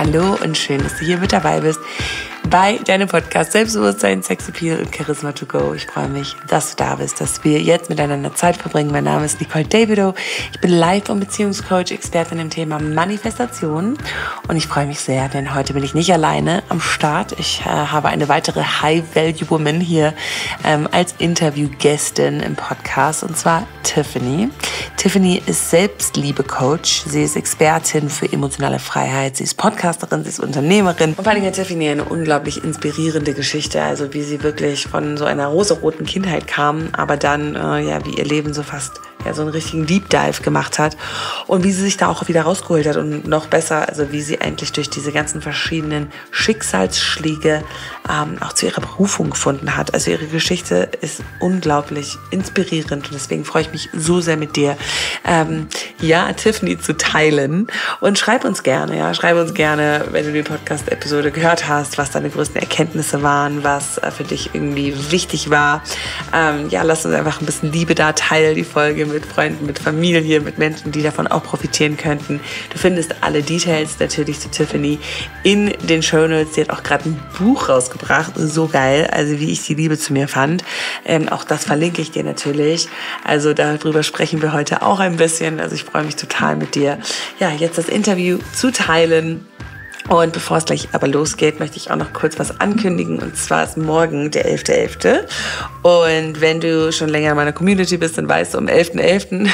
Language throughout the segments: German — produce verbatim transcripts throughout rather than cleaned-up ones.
Hallo und schön, dass du hier mit dabei bist bei deinem Podcast Selbstbewusstsein, Sexappeal und Charisma to go. Ich freue mich, dass du da bist, dass wir jetzt miteinander Zeit verbringen. Mein Name ist Nicole Davidow. Ich bin Life- und Beziehungscoach, Expertin im Thema Manifestation. Und ich freue mich sehr, denn heute bin ich nicht alleine am Start. Ich äh, habe eine weitere High-Value-Woman hier ähm, als Interviewgästin im Podcast, und zwar Tiffany. Tiffany ist Selbstliebe-Coach. Sie ist Expertin für emotionale Freiheit. Sie ist Podcasterin, sie ist Unternehmerin. Und vor allem hat Tiffany eine unglaublich inspirierende Geschichte, also wie sie wirklich von so einer rosaroten Kindheit kam, aber dann, äh, ja, wie ihr Leben so fast ja, so einen richtigen Deep Dive gemacht hat und wie sie sich da auch wieder rausgeholt hat und noch besser, also wie sie eigentlich durch diese ganzen verschiedenen Schicksalsschläge ähm, auch zu ihrer Berufung gefunden hat. Also ihre Geschichte ist unglaublich inspirierend und deswegen freue ich mich so sehr mit dir, ähm, ja, Tiffany zu teilen, und schreib uns gerne, ja, schreib uns gerne, wenn du die Podcast-Episode gehört hast, was deine größten Erkenntnisse waren, was äh, für dich irgendwie wichtig war. Ähm, ja, lass uns einfach ein bisschen Liebe da, teil die Folge mit Freunden, mit Familie, mit Menschen, die davon auch profitieren könnten. Du findest alle Details natürlich zu Tiffany in den Shownotes. Sie hat auch gerade ein Buch rausgebracht, so geil, also wie ich die Liebe zu mir fand. Ähm, auch das verlinke ich dir natürlich. Also darüber sprechen wir heute auch ein bisschen. Also ich freue mich total mit dir, ja, jetzt das Interview zu teilen. Und bevor es gleich aber losgeht, möchte ich auch noch kurz was ankündigen. Und zwar ist morgen der elfter elfter Und wenn du schon länger in meiner Community bist, dann weißt du, am elfter elfter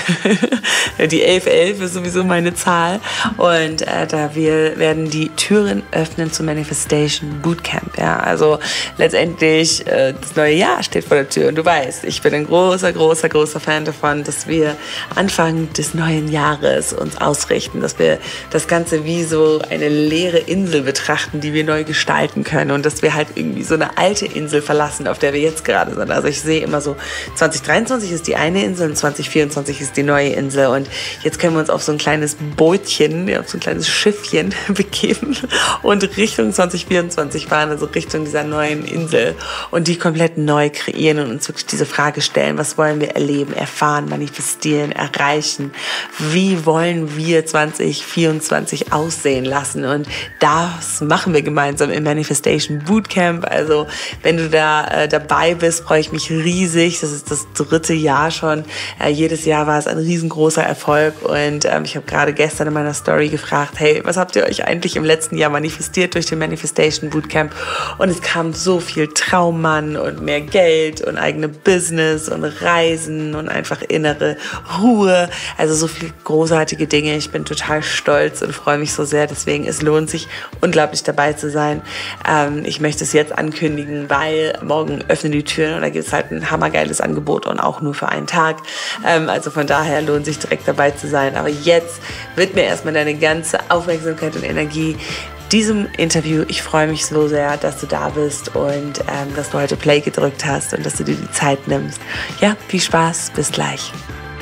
die elf elf ist sowieso meine Zahl. Und äh, da wir werden die Türen öffnen zum Manifestation Bootcamp. Ja, also letztendlich äh, das neue Jahr steht vor der Tür. Und du weißt, ich bin ein großer, großer, großer Fan davon, dass wir Anfang des neuen Jahres uns ausrichten, dass wir das Ganze wie so eine leere Insel betrachten, die wir neu gestalten können, und dass wir halt irgendwie so eine alte Insel verlassen, auf der wir jetzt gerade sind. Also ich sehe immer so, zwanzig dreiundzwanzig ist die eine Insel und zwanzig vierundzwanzig ist die neue Insel, und jetzt können wir uns auf so ein kleines Bootchen, auf so ein kleines Schiffchen begeben und Richtung zwanzig vierundzwanzig fahren, also Richtung dieser neuen Insel, und die komplett neu kreieren und uns wirklich diese Frage stellen: Was wollen wir erleben, erfahren, manifestieren, erreichen? Wie wollen wir zwanzig vierundzwanzig aussehen lassen? Und das machen wir gemeinsam im Manifestation Bootcamp. Also wenn du da äh, dabei bist, freue ich mich riesig. Das ist das dritte Jahr schon. Äh, jedes Jahr war es ein riesengroßer Erfolg, und ähm, ich habe gerade gestern in meiner Story gefragt: Hey, was habt ihr euch eigentlich im letzten Jahr manifestiert durch den Manifestation Bootcamp? Und es kam so viel Traummann und mehr Geld und eigene Business und Reisen und einfach innere Ruhe. Also so viele großartige Dinge. Ich bin total stolz und freue mich so sehr. Deswegen, es lohnt sich unglaublich dabei zu sein. Ähm, ich möchte es jetzt ankündigen, weil morgen öffnen die Türen und da gibt es halt ein hammergeiles Angebot und auch nur für einen Tag. Ähm, also von daher lohnt sich direkt dabei zu sein. Aber jetzt wird mir erstmal deine ganze Aufmerksamkeit und Energie diesem Interview. Ich freue mich so sehr, dass du da bist und ähm, dass du heute Play gedrückt hast und dass du dir die Zeit nimmst. Ja, viel Spaß, bis gleich.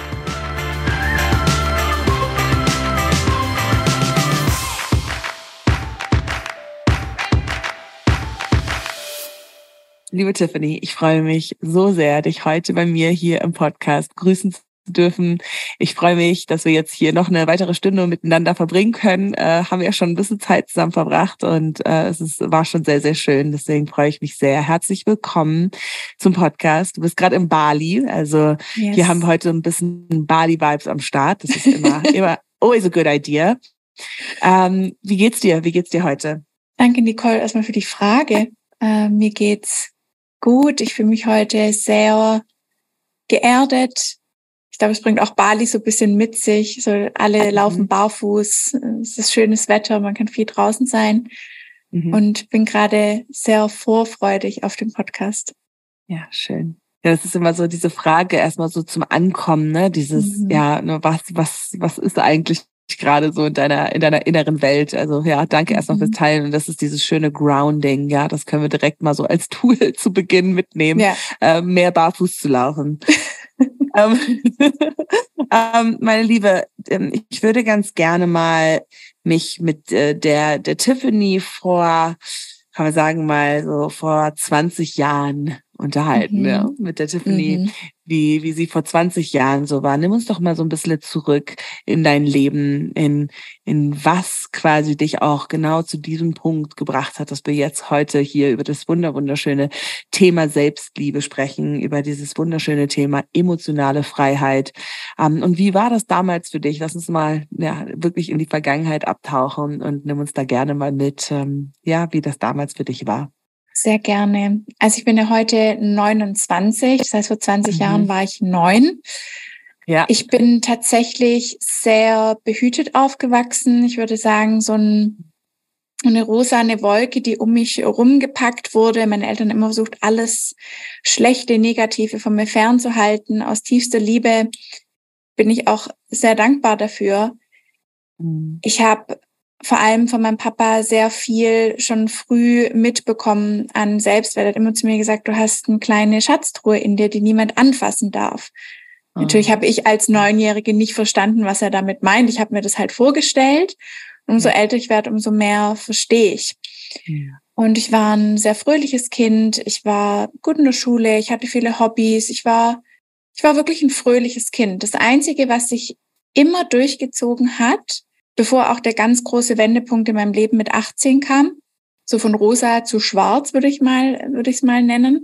Liebe Tiffany, ich freue mich so sehr, dich heute bei mir hier im Podcast grüßen zu dürfen. Ich freue mich, dass wir jetzt hier noch eine weitere Stunde miteinander verbringen können. Äh, haben wir ja schon ein bisschen Zeit zusammen verbracht, und äh, es ist, war schon sehr, sehr schön. Deswegen freue ich mich sehr. Herzlich willkommen zum Podcast. Du bist gerade in Bali, also yes. Hier haben wir heute ein bisschen Bali-Vibes am Start. Das ist immer, immer always a good idea. Ähm, wie geht's dir? Wie geht's dir heute? Danke, Nicole, erstmal für die Frage. Äh, mir geht's gut. Ich fühle mich heute sehr geerdet. Ich glaube, es bringt auch Bali so ein bisschen mit sich. So alle mhm. laufen barfuß. Es ist schönes Wetter, man kann viel draußen sein. Mhm. Und bin gerade sehr vorfreudig auf den Podcast. Ja, schön. Ja, das ist immer so diese Frage erstmal so zum Ankommen, ne? Dieses, mhm. ja, ne, was, was, was ist eigentlich gerade so in deiner, in deiner inneren Welt? Also ja, danke erstmal mhm. fürs Teilen. Und das ist dieses schöne Grounding, ja, das können wir direkt mal so als Tool zu Beginn mitnehmen, ja. äh, mehr barfuß zu laufen. ähm, ähm, meine Liebe, ich würde ganz gerne mal mich mit äh, der, der Tiffany vor, kann man sagen, mal so vor zwanzig Jahren unterhalten, mhm. ja, mit der Tiffany, mhm. wie, wie sie vor zwanzig Jahren so war. Nimm uns doch mal so ein bisschen zurück in dein Leben, in, in was quasi dich auch genau zu diesem Punkt gebracht hat, dass wir jetzt heute hier über das wunder wunderschöne Thema Selbstliebe sprechen, über dieses wunderschöne Thema emotionale Freiheit. Um, und wie war das damals für dich? Lass uns mal ja, wirklich in die Vergangenheit abtauchen und nimm uns da gerne mal mit, ähm, ja, wie das damals für dich war. Sehr gerne. Also ich bin ja heute neunundzwanzig, das heißt vor zwanzig mhm. Jahren war ich neun. Ja. Ich bin tatsächlich sehr behütet aufgewachsen. Ich würde sagen, so ein, eine rosane Wolke, die um mich rumgepackt wurde. Meine Eltern haben immer versucht, alles Schlechte, Negative von mir fernzuhalten. Aus tiefster Liebe bin ich auch sehr dankbar dafür. Mhm. Ich habe vor allem von meinem Papa sehr viel schon früh mitbekommen an Selbstwert. Er hat immer zu mir gesagt, du hast eine kleine Schatztruhe in dir, die niemand anfassen darf. Oh. Natürlich habe ich als Neunjährige nicht verstanden, was er damit meint. Ich habe mir das halt vorgestellt. Umso ja. älter ich werde, umso mehr verstehe ich. Ja. Und ich war ein sehr fröhliches Kind. Ich war gut in der Schule. Ich hatte viele Hobbys. Ich war, ich war wirklich ein fröhliches Kind. Das Einzige, was sich immer durchgezogen hat, bevor auch der ganz große Wendepunkt in meinem Leben mit achtzehn kam, so von rosa zu schwarz, würde ich mal, würde ich es mal nennen,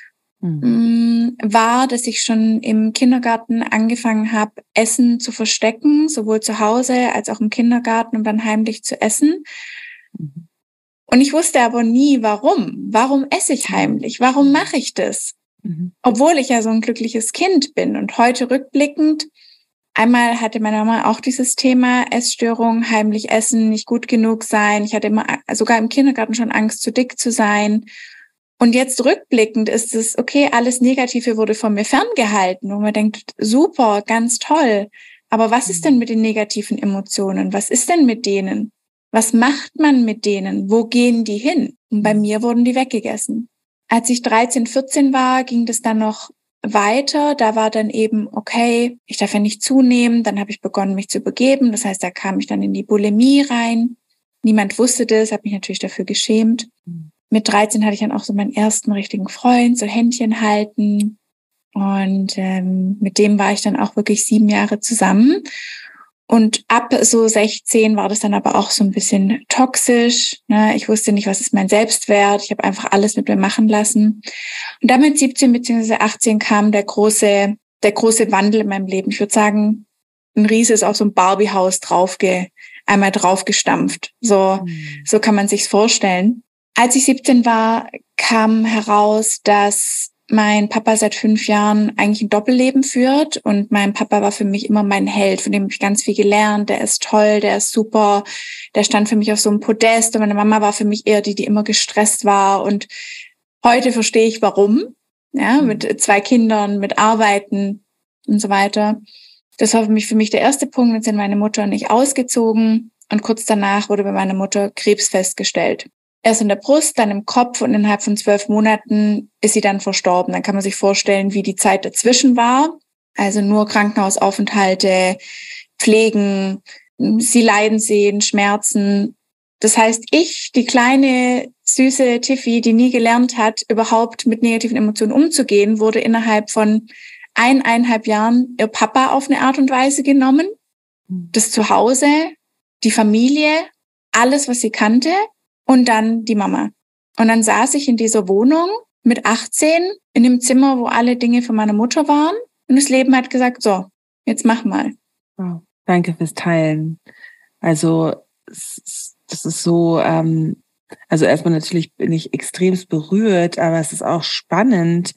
mhm. war, dass ich schon im Kindergarten angefangen habe, Essen zu verstecken, sowohl zu Hause als auch im Kindergarten, um dann heimlich zu essen. Mhm. Und ich wusste aber nie, warum. Warum esse ich heimlich? Warum mache ich das? Mhm. Obwohl ich ja so ein glückliches Kind bin. Und heute rückblickend, einmal hatte meine Mama auch dieses Thema Essstörung, heimlich essen, nicht gut genug sein. Ich hatte immer sogar im Kindergarten schon Angst, zu dick zu sein. Und jetzt rückblickend ist es, okay, alles Negative wurde von mir ferngehalten, wo man denkt, super, ganz toll. Aber was ist denn mit den negativen Emotionen? Was ist denn mit denen? Was macht man mit denen? Wo gehen die hin? Und bei mir wurden die weggegessen. Als ich dreizehn, vierzehn war, ging das dann noch weiter. Da war dann eben, okay, ich darf ja nicht zunehmen. Dann habe ich begonnen, mich zu übergeben. Das heißt, da kam ich dann in die Bulimie rein. Niemand wusste das, habe mich natürlich dafür geschämt. Mit dreizehn hatte ich dann auch so meinen ersten richtigen Freund, so Händchen halten. Und ähm, mit dem war ich dann auch wirklich sieben Jahre zusammen. Und ab so sechzehn war das dann aber auch so ein bisschen toxisch. Ne? Ich wusste nicht, was ist mein Selbstwert. Ich habe einfach alles mit mir machen lassen. Und dann mit siebzehn bzw. achtzehn kam der große, der große Wandel in meinem Leben. Ich würde sagen, ein Riese ist auf so ein Barbie-Haus draufge, einmal draufgestampft. So, mhm. so kann man sich's vorstellen. Als ich siebzehn war, kam heraus, dass mein Papa seit fünf Jahren eigentlich ein Doppelleben führt und mein Papa war für mich immer mein Held, von dem habe ich ganz viel gelernt. Der ist toll, der ist super, der stand für mich auf so einem Podest und meine Mama war für mich eher die, die immer gestresst war und heute verstehe ich, warum, ja, mit zwei Kindern, mit Arbeiten und so weiter. Das war für mich, für mich der erste Punkt. Jetzt sind meine Mutter und ich ausgezogen und kurz danach wurde bei meiner Mutter Krebs festgestellt. Erst in der Brust, dann im Kopf und innerhalb von zwölf Monaten ist sie dann verstorben. Dann kann man sich vorstellen, wie die Zeit dazwischen war. Also nur Krankenhausaufenthalte, Pflegen, sie leiden sehen, Schmerzen. Das heißt, ich, die kleine, süße Tiffy, die nie gelernt hat, überhaupt mit negativen Emotionen umzugehen, wurde innerhalb von eineinhalb Jahren ihr Papa auf eine Art und Weise genommen. Das Zuhause, die Familie, alles, was sie kannte. Und dann die Mama. Und dann saß ich in dieser Wohnung mit achtzehn in dem Zimmer, wo alle Dinge von meiner Mutter waren. Und das Leben hat gesagt, so, jetzt mach mal. Wow. Danke fürs Teilen. Also das ist so, ähm, also erstmal natürlich bin ich extremst berührt, aber es ist auch spannend,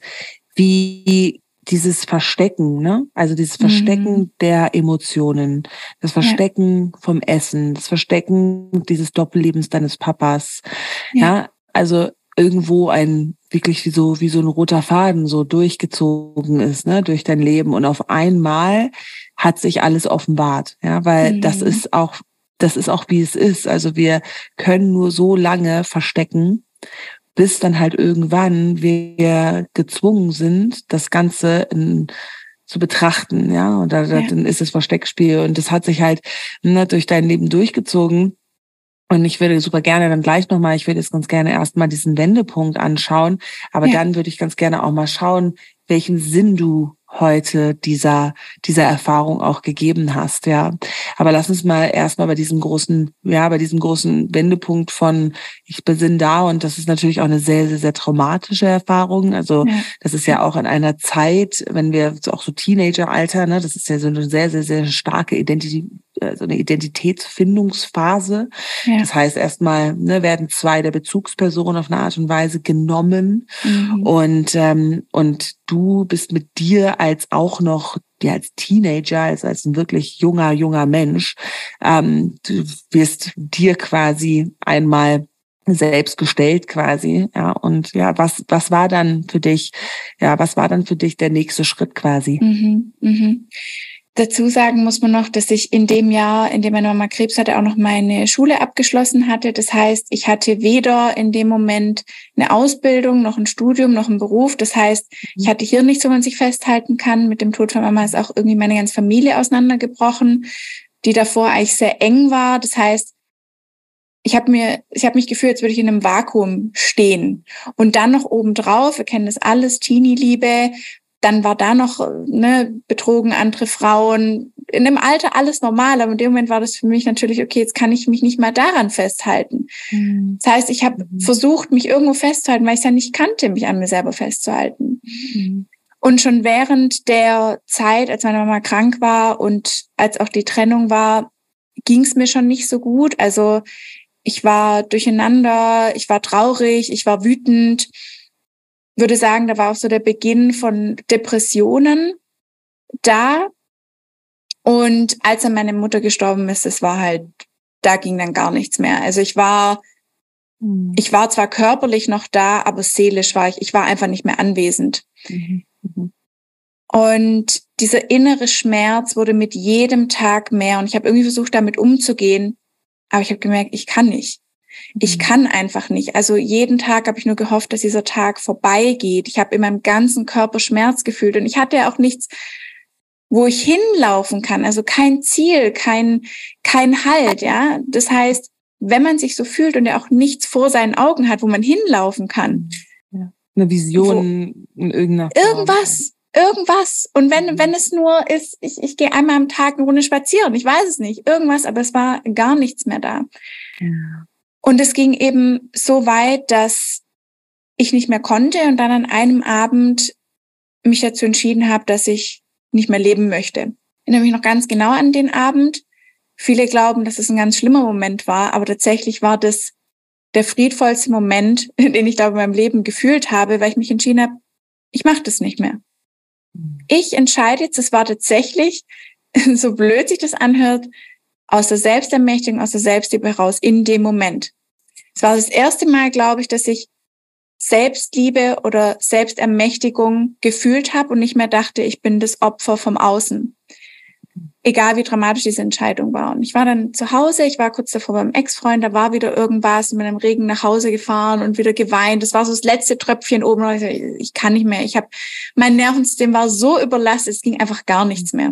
wie dieses Verstecken, ne? Also dieses Verstecken mhm. der Emotionen, das Verstecken ja. vom Essen, das Verstecken dieses Doppellebens deines Papas. Ja, ja? Also irgendwo ein, wirklich wie so, wie so ein roter Faden so durchgezogen ist, ne? Durch dein Leben. Und auf einmal hat sich alles offenbart. Ja, weil mhm. das ist auch, das ist auch wie es ist. Also wir können nur so lange verstecken, bis dann halt irgendwann wir gezwungen sind, das Ganze in, zu betrachten, ja, und da, ja. dann ist es Versteckspiel und das hat sich halt ne, durch dein Leben durchgezogen und ich würde super gerne dann gleich nochmal, ich würde jetzt ganz gerne erstmal diesen Wendepunkt anschauen, aber ja. dann würde ich ganz gerne auch mal schauen, welchen Sinn du heute dieser, dieser Erfahrung auch gegeben hast, ja. Aber lass uns mal erstmal bei diesem großen, ja, bei diesem großen Wendepunkt von ich bin da, und das ist natürlich auch eine sehr, sehr, sehr traumatische Erfahrung. Also ja. Das ist ja auch in einer Zeit, wenn wir so auch so Teenageralter, ne, das ist ja so eine sehr, sehr, sehr starke Identität, so eine Identitätsfindungsphase. Ja. Das heißt, erstmal ne, werden zwei der Bezugspersonen auf eine Art und Weise genommen mhm. und ähm, und du bist mit dir als auch noch ja, als Teenager, als als ein wirklich junger junger Mensch, ähm, du wirst dir quasi einmal selbst gestellt quasi, ja, und ja, was was war dann für dich, ja, was war dann für dich der nächste Schritt quasi? Mhm, mhm. Dazu sagen muss man noch, dass ich in dem Jahr, in dem meine Mama Krebs hatte, auch noch meine Schule abgeschlossen hatte. Das heißt, ich hatte weder in dem Moment eine Ausbildung, noch ein Studium, noch einen Beruf. Das heißt, ich hatte hier nichts, wo man sich festhalten kann. Mit dem Tod von Mama ist auch irgendwie meine ganze Familie auseinandergebrochen, die davor eigentlich sehr eng war. Das heißt, ich habe mir, ich habe mich gefühlt, als würde ich in einem Vakuum stehen. Und dann noch obendrauf, wir kennen das alles, Teenie-Liebe. Dann war da noch ne, betrogen andere Frauen. In dem Alter alles normal, aber in dem Moment war das für mich natürlich, okay, jetzt kann ich mich nicht mal daran festhalten. Mhm. Das heißt, ich habe mhm. versucht, mich irgendwo festzuhalten, weil ich es ja nicht kannte, mich an mir selber festzuhalten. Mhm. Und schon während der Zeit, als meine Mama krank war und als auch die Trennung war, ging es mir schon nicht so gut. Also ich war durcheinander, ich war traurig, ich war wütend. Würde sagen, da war auch so der Beginn von Depressionen da. Und als dann meine Mutter gestorben ist, das war halt, da ging dann gar nichts mehr. Also ich war, mhm. ich war zwar körperlich noch da, aber seelisch war ich, ich war einfach nicht mehr anwesend. Mhm. Mhm. Und dieser innere Schmerz wurde mit jedem Tag mehr. Und ich habe irgendwie versucht, damit umzugehen. Aber ich habe gemerkt, ich kann nicht. Ich kann einfach nicht. Also jeden Tag habe ich nur gehofft, dass dieser Tag vorbeigeht. Ich habe in meinem ganzen Körper Schmerz gefühlt und ich hatte ja auch nichts, wo ich hinlaufen kann. Also kein Ziel, kein kein Halt. Ja, das heißt, wenn man sich so fühlt und er auch nichts vor seinen Augen hat, wo man hinlaufen kann, ja. Eine Vision wo, in irgendeiner Form. Irgendwas. Irgendwas. Und wenn wenn es nur ist, ich ich gehe einmal am Tag eine Runde spazieren. Ich weiß es nicht. Irgendwas, aber es war gar nichts mehr da. Ja. Und es ging eben so weit, dass ich nicht mehr konnte und dann an einem Abend mich dazu entschieden habe, dass ich nicht mehr leben möchte. Ich erinnere mich noch ganz genau an den Abend. Viele glauben, dass es ein ganz schlimmer Moment war, aber tatsächlich war das der friedvollste Moment, den ich da in meinem Leben gefühlt habe, weil ich mich entschieden habe, ich mache das nicht mehr. Ich entscheide jetzt, es war tatsächlich, so blöd sich das anhört, aus der Selbstermächtigung, aus der Selbstliebe heraus in dem Moment. Es war das erste Mal, glaube ich, dass ich Selbstliebe oder Selbstermächtigung gefühlt habe und nicht mehr dachte, ich bin das Opfer vom Außen. Egal wie dramatisch diese Entscheidung war. Und ich war dann zu Hause, ich war kurz davor beim Ex-Freund, da war wieder irgendwas, mit einem Regen nach Hause gefahren und wieder geweint. Das war so das letzte Tröpfchen oben. Und ich, dachte, ich kann nicht mehr. Ich habe, mein Nervensystem war so überlastet, es ging einfach gar nichts mehr.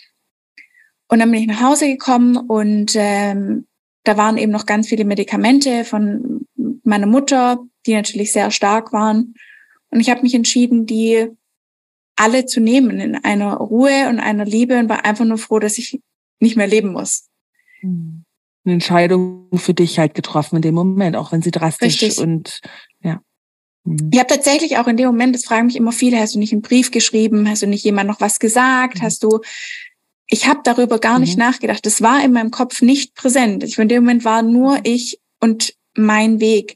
Und dann bin ich nach Hause gekommen und ähm, da waren eben noch ganz viele Medikamente von meiner Mutter, die natürlich sehr stark waren. Und ich habe mich entschieden, die alle zu nehmen in einer Ruhe und einer Liebe und war einfach nur froh, dass ich nicht mehr leben muss. Eine Entscheidung für dich halt getroffen in dem Moment, auch wenn sie drastisch Richtig. Und ja. Ich habe tatsächlich auch in dem Moment, das fragen mich immer viele, hast du nicht einen Brief geschrieben, hast du nicht jemand noch was gesagt, mhm. hast du... Ich habe darüber gar nicht mhm. nachgedacht. Das war in meinem Kopf nicht präsent. Ich, in dem Moment war nur ich und mein Weg.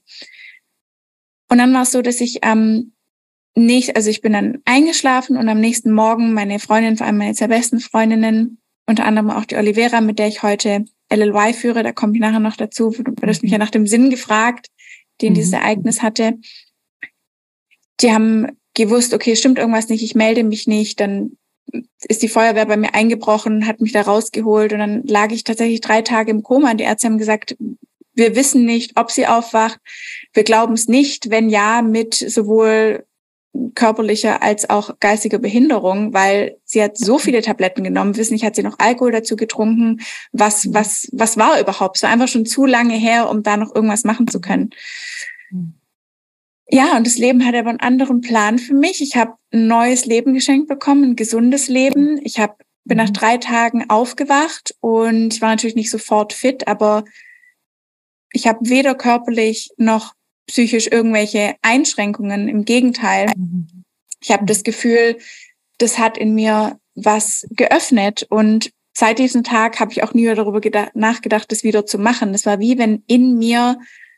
Und dann war es so, dass ich am nächsten, also ich bin dann eingeschlafen und am nächsten Morgen meine Freundin, vor allem meine zwei besten Freundinnen, unter anderem auch die Olivera, mit der ich heute L L Y führe, da komme ich nachher noch dazu, du hast mich ja nach dem Sinn gefragt, den mhm. dieses Ereignis hatte. Die haben gewusst, okay, stimmt irgendwas nicht, ich melde mich nicht, dann ist die Feuerwehr bei mir eingebrochen, hat mich da rausgeholt und dann lag ich tatsächlich drei Tage im Koma und die Ärzte haben gesagt, wir wissen nicht, ob sie aufwacht, wir glauben es nicht, wenn ja, mit sowohl körperlicher als auch geistiger Behinderung, weil sie hat so viele Tabletten genommen, wissen nicht, hat sie noch Alkohol dazu getrunken, was was was war überhaupt? Es war einfach schon zu lange her, um da noch irgendwas machen zu können. Ja, und das Leben hat aber einen anderen Plan für mich. Ich habe ein neues Leben geschenkt bekommen, ein gesundes Leben. Ich hab, bin nach drei Tagen aufgewacht und ich war natürlich nicht sofort fit, aber ich habe weder körperlich noch psychisch irgendwelche Einschränkungen. Im Gegenteil. Ich habe das Gefühl, das hat in mir was geöffnet. Und seit diesem Tag habe ich auch nie darüber gedacht, nachgedacht, das wieder zu machen. Das war wie wenn in mir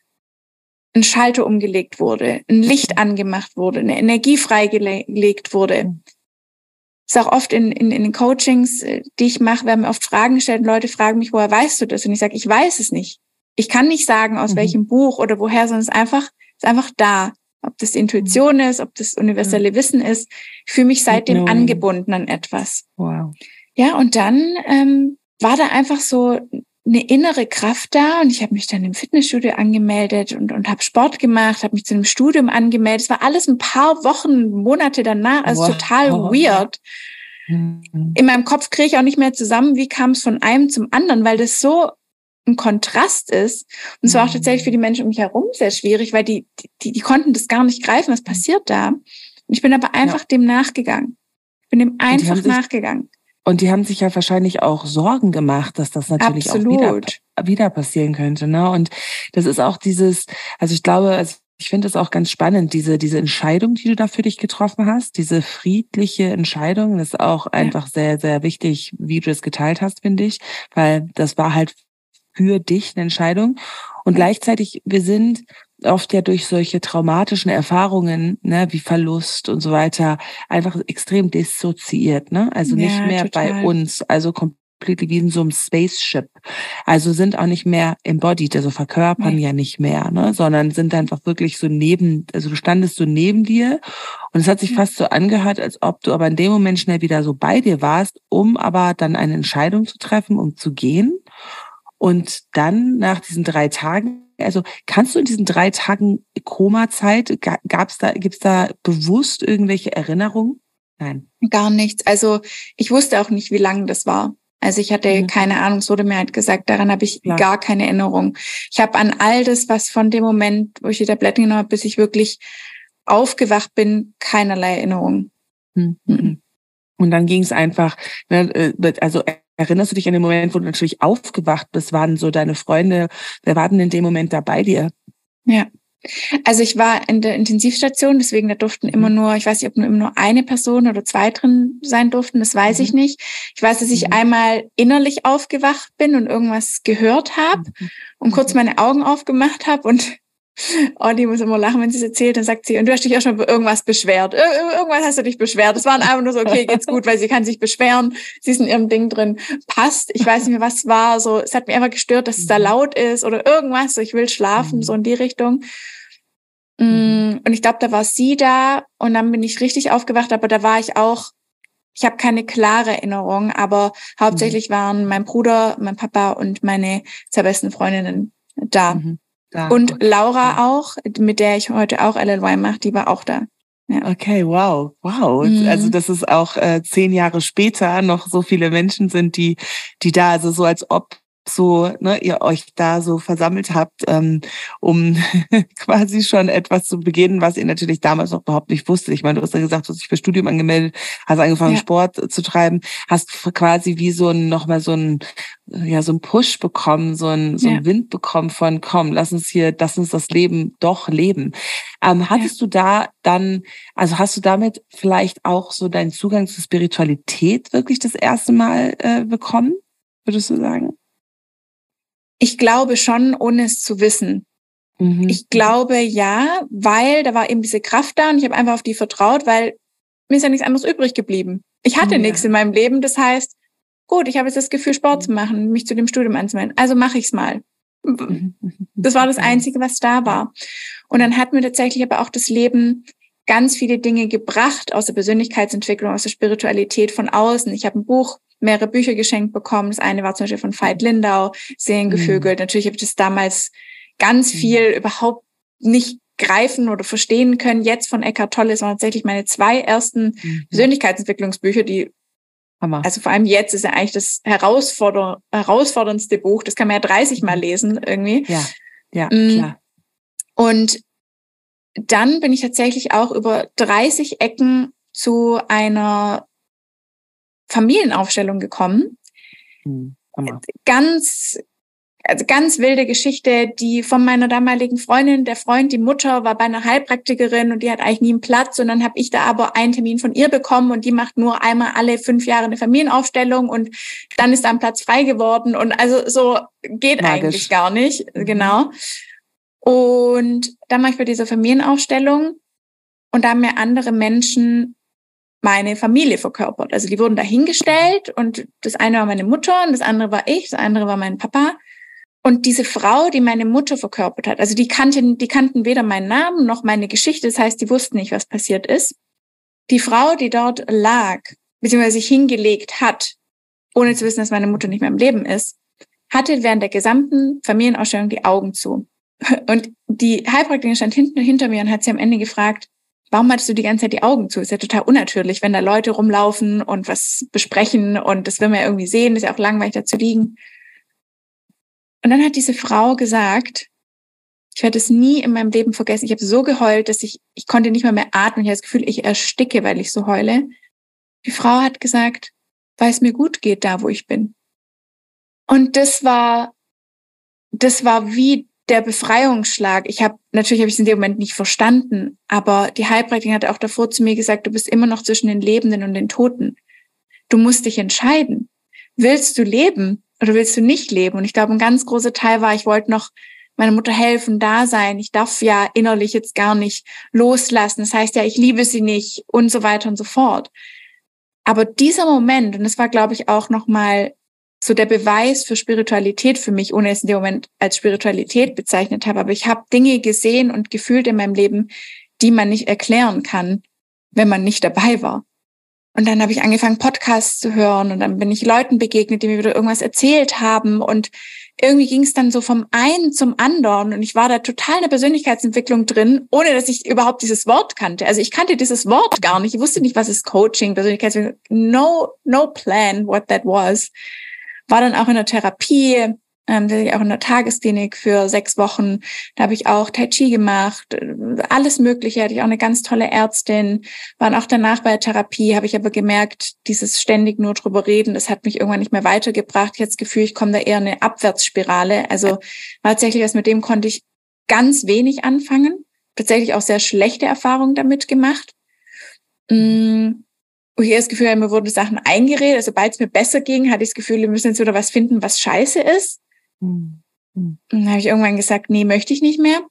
ein Schalter umgelegt wurde, ein Licht angemacht wurde, eine Energie freigelegt wurde. Das ist auch oft in, in, in den Coachings, die ich mache, werden mir oft Fragen gestellt und Leute fragen mich, woher weißt du das? Und ich sage, ich weiß es nicht. Ich kann nicht sagen, aus mhm. welchem Buch oder woher, sondern es ist einfach, es ist einfach da. Ob das Intuition ist, ob das universelle Wissen ist. Ich fühle mich seitdem no. angebunden an etwas. Wow. Ja, und dann ähm, war da einfach so eine innere Kraft da und ich habe mich dann im Fitnessstudio angemeldet und, und habe Sport gemacht, habe mich zu einem Studium angemeldet. Es war alles ein paar Wochen, Monate danach, also wow. total wow. weird. Mhm. In meinem Kopf kriege ich auch nicht mehr zusammen, wie kam es von einem zum anderen, weil das so ein Kontrast ist. Und es war auch tatsächlich für die Menschen um mich herum sehr schwierig, weil die, die, die konnten das gar nicht greifen, was passiert da. Und ich bin aber einfach ja. dem nachgegangen. Ich bin dem einfach sich, nachgegangen. Und die haben sich ja wahrscheinlich auch Sorgen gemacht, dass das natürlich Absolut. auch wieder, wieder passieren könnte. Ne? Und das ist auch dieses, also ich glaube, also ich finde es auch ganz spannend, diese, diese Entscheidung, die du da für dich getroffen hast, diese friedliche Entscheidung, das ist auch einfach ja. sehr, sehr wichtig, wie du es geteilt hast, finde ich, weil das war halt für dich eine Entscheidung. Und gleichzeitig, wir sind oft ja durch solche traumatischen Erfahrungen, ne, wie Verlust und so weiter, einfach extrem dissoziiert, ne? Also nicht ja, mehr total. Bei uns, also komplett wie in so einem Spaceship. Also sind auch nicht mehr embodied, also verkörpern nee. ja nicht mehr, ne, sondern sind einfach wirklich so neben, also du standest so neben dir und es hat sich ja. fast so angehört, als ob du aber in dem Moment schnell wieder so bei dir warst, um aber dann eine Entscheidung zu treffen, um zu gehen. Und dann nach diesen drei Tagen, also kannst du in diesen drei Tagen Koma-Zeit, gab's da, gibt's da bewusst irgendwelche Erinnerungen? Nein. Gar nichts. Also ich wusste auch nicht, wie lange das war. Also ich hatte mhm. keine Ahnung, es wurde mir halt gesagt, daran habe ich Klar. gar keine Erinnerung. Ich habe an all das, was von dem Moment, wo ich die Tabletten genommen habe, bis ich wirklich aufgewacht bin, keinerlei Erinnerung. Mhm. Mhm. Und dann ging es einfach, ne, also erinnerst du dich an den Moment, wo du natürlich aufgewacht bist? Waren so deine Freunde, wer war denn in dem Moment da bei dir? Ja, also ich war in der Intensivstation, deswegen da durften mhm. immer nur, ich weiß nicht, ob nur immer nur eine Person oder zwei drin sein durften, das weiß mhm. ich nicht. Ich weiß, dass ich mhm. einmal innerlich aufgewacht bin und irgendwas gehört habe mhm. und kurz meine Augen aufgemacht habe und oh, die muss immer lachen, wenn sie es erzählt, dann sagt sie, und du hast dich auch schon über irgendwas beschwert. Ir- irgendwas hast du dich beschwert. Es waren einfach nur so, okay, geht's gut, weil sie kann sich beschweren. Sie ist in ihrem Ding drin. Passt. Ich weiß nicht mehr, was war. So, es hat mich einfach gestört, dass es da laut ist oder irgendwas. So, ich will schlafen, so in die Richtung. Mhm. Und ich glaube, da war sie da und dann bin ich richtig aufgewacht, aber da war ich auch, ich habe keine klare Erinnerung, aber hauptsächlich mhm. waren mein Bruder, mein Papa und meine zwei besten Freundinnen da. Mhm. Da, und okay. Laura auch, mit der ich heute auch L L Y mache, die war auch da. Ja. Okay, wow, wow. Mhm. Also dass es auch äh, zehn Jahre später noch so viele Menschen sind, die, die da, also so als ob so, ne, ihr euch da so versammelt habt, ähm, um quasi schon etwas zu beginnen, was ihr natürlich damals noch überhaupt nicht wusstet. Ich meine, du hast ja gesagt, du hast dich für Studium angemeldet, hast angefangen, ja. Sport zu treiben, hast quasi wie so ein, nochmal so ein, ja, so ein Push bekommen, so ein, so ein ja. Wind bekommen von, komm, lass uns hier, lass uns das Leben doch leben. Ähm, hattest ja. du da dann, also hast du damit vielleicht auch so deinen Zugang zur Spiritualität wirklich das erste Mal äh, bekommen, würdest du sagen? Ich glaube schon, ohne es zu wissen. Mhm. Ich glaube ja, weil da war eben diese Kraft da und ich habe einfach auf die vertraut, weil mir ist ja nichts anderes übrig geblieben. Ich hatte ja. nichts in meinem Leben, das heißt, gut, ich habe jetzt das Gefühl, Sport zu machen, mich zu dem Studium anzumelden, also mache ich's mal. Das war das Einzige, was da war. Und dann hat mir tatsächlich aber auch das Leben ganz viele Dinge gebracht aus der Persönlichkeitsentwicklung, aus der Spiritualität von außen. Ich habe ein Buch, mehrere Bücher geschenkt bekommen. Das eine war zum Beispiel von Veit Lindau, Seelengevögelt. Mhm. Natürlich habe ich das damals ganz viel mhm. überhaupt nicht greifen oder verstehen können. Jetzt von Eckhart Tolle, das waren tatsächlich meine zwei ersten mhm. Persönlichkeitsentwicklungsbücher, die Hammer. Also vor allem jetzt ist ja eigentlich das herausforder- herausforderndste Buch. Das kann man ja dreißig Mal lesen irgendwie. Ja, ja, klar. Und dann bin ich tatsächlich auch über dreißig Ecken zu einer Familienaufstellung gekommen. Mhm. Ganz, also ganz wilde Geschichte, die von meiner damaligen Freundin, der Freund, die Mutter war bei einer Heilpraktikerin und die hat eigentlich nie einen Platz und dann habe ich da aber einen Termin von ihr bekommen und die macht nur einmal alle fünf Jahre eine Familienaufstellung und dann ist da ein Platz frei geworden und also so geht Magisch. Eigentlich gar nicht, mhm. Genau. Und dann mache ich bei dieser Familienaufstellung und da haben mir andere Menschen meine Familie verkörpert. Also die wurden da hingestellt und das eine war meine Mutter und das andere war ich, das andere war mein Papa. Und diese Frau, die meine Mutter verkörpert hat, also die kannten, die kannten weder meinen Namen noch meine Geschichte, das heißt, die wussten nicht, was passiert ist. Die Frau, die dort lag, beziehungsweise sich hingelegt hat, ohne zu wissen, dass meine Mutter nicht mehr im Leben ist, hatte während der gesamten Familienausstellung die Augen zu. Und die Heilpraktikerin stand hinten hinter mir und hat sie am Ende gefragt, warum hattest du die ganze Zeit die Augen zu? Ist ja total unnatürlich, wenn da Leute rumlaufen und was besprechen und das will man ja irgendwie sehen, ist ja auch langweilig da zu liegen. Und dann hat diese Frau gesagt, ich werde es nie in meinem Leben vergessen, ich habe so geheult, dass ich, ich konnte nicht mehr mehr atmen, ich hatte das Gefühl, ich ersticke, weil ich so heule. Die Frau hat gesagt, weil es mir gut geht, da wo ich bin. Und das war, das war wie der Befreiungsschlag. Ich habe, natürlich habe ich es in dem Moment nicht verstanden, aber die Heilpraktikerin hat auch davor zu mir gesagt, du bist immer noch zwischen den Lebenden und den Toten. Du musst dich entscheiden. Willst du leben oder willst du nicht leben? Und ich glaube, ein ganz großer Teil war, ich wollte noch meiner Mutter helfen, da sein. Ich darf ja innerlich jetzt gar nicht loslassen. Das heißt ja, ich liebe sie nicht und so weiter und so fort. Aber dieser Moment, und das war, glaube ich, auch nochmal so der Beweis für Spiritualität für mich, ohne es in dem Moment als Spiritualität bezeichnet habe, aber ich habe Dinge gesehen und gefühlt in meinem Leben, die man nicht erklären kann, wenn man nicht dabei war. Und dann habe ich angefangen, Podcasts zu hören und dann bin ich Leuten begegnet, die mir wieder irgendwas erzählt haben und irgendwie ging es dann so vom einen zum anderen und ich war da total in der Persönlichkeitsentwicklung drin, ohne dass ich überhaupt dieses Wort kannte. Also ich kannte dieses Wort gar nicht. Ich wusste nicht, was ist Coaching, Persönlichkeitsentwicklung. No, no plan what that was. War dann auch in der Therapie, ähm, auch in der Tagesklinik für sechs Wochen. Da habe ich auch Tai Chi gemacht, alles Mögliche. Hatte ich auch eine ganz tolle Ärztin. Waren auch danach bei der Therapie, habe ich aber gemerkt, dieses ständig nur drüber reden, das hat mich irgendwann nicht mehr weitergebracht. Ich hatte das Gefühl, ich komme da eher in eine Abwärtsspirale. Also war tatsächlich was, mit dem konnte ich ganz wenig anfangen. Tatsächlich auch sehr schlechte Erfahrungen damit gemacht. Mm. Und ich das Gefühl, mir wurden Sachen eingeredet. Also sobald es mir besser ging, hatte ich das Gefühl, wir müssen jetzt wieder was finden, was scheiße ist. Mhm. Und dann habe ich irgendwann gesagt, nee, möchte ich nicht mehr.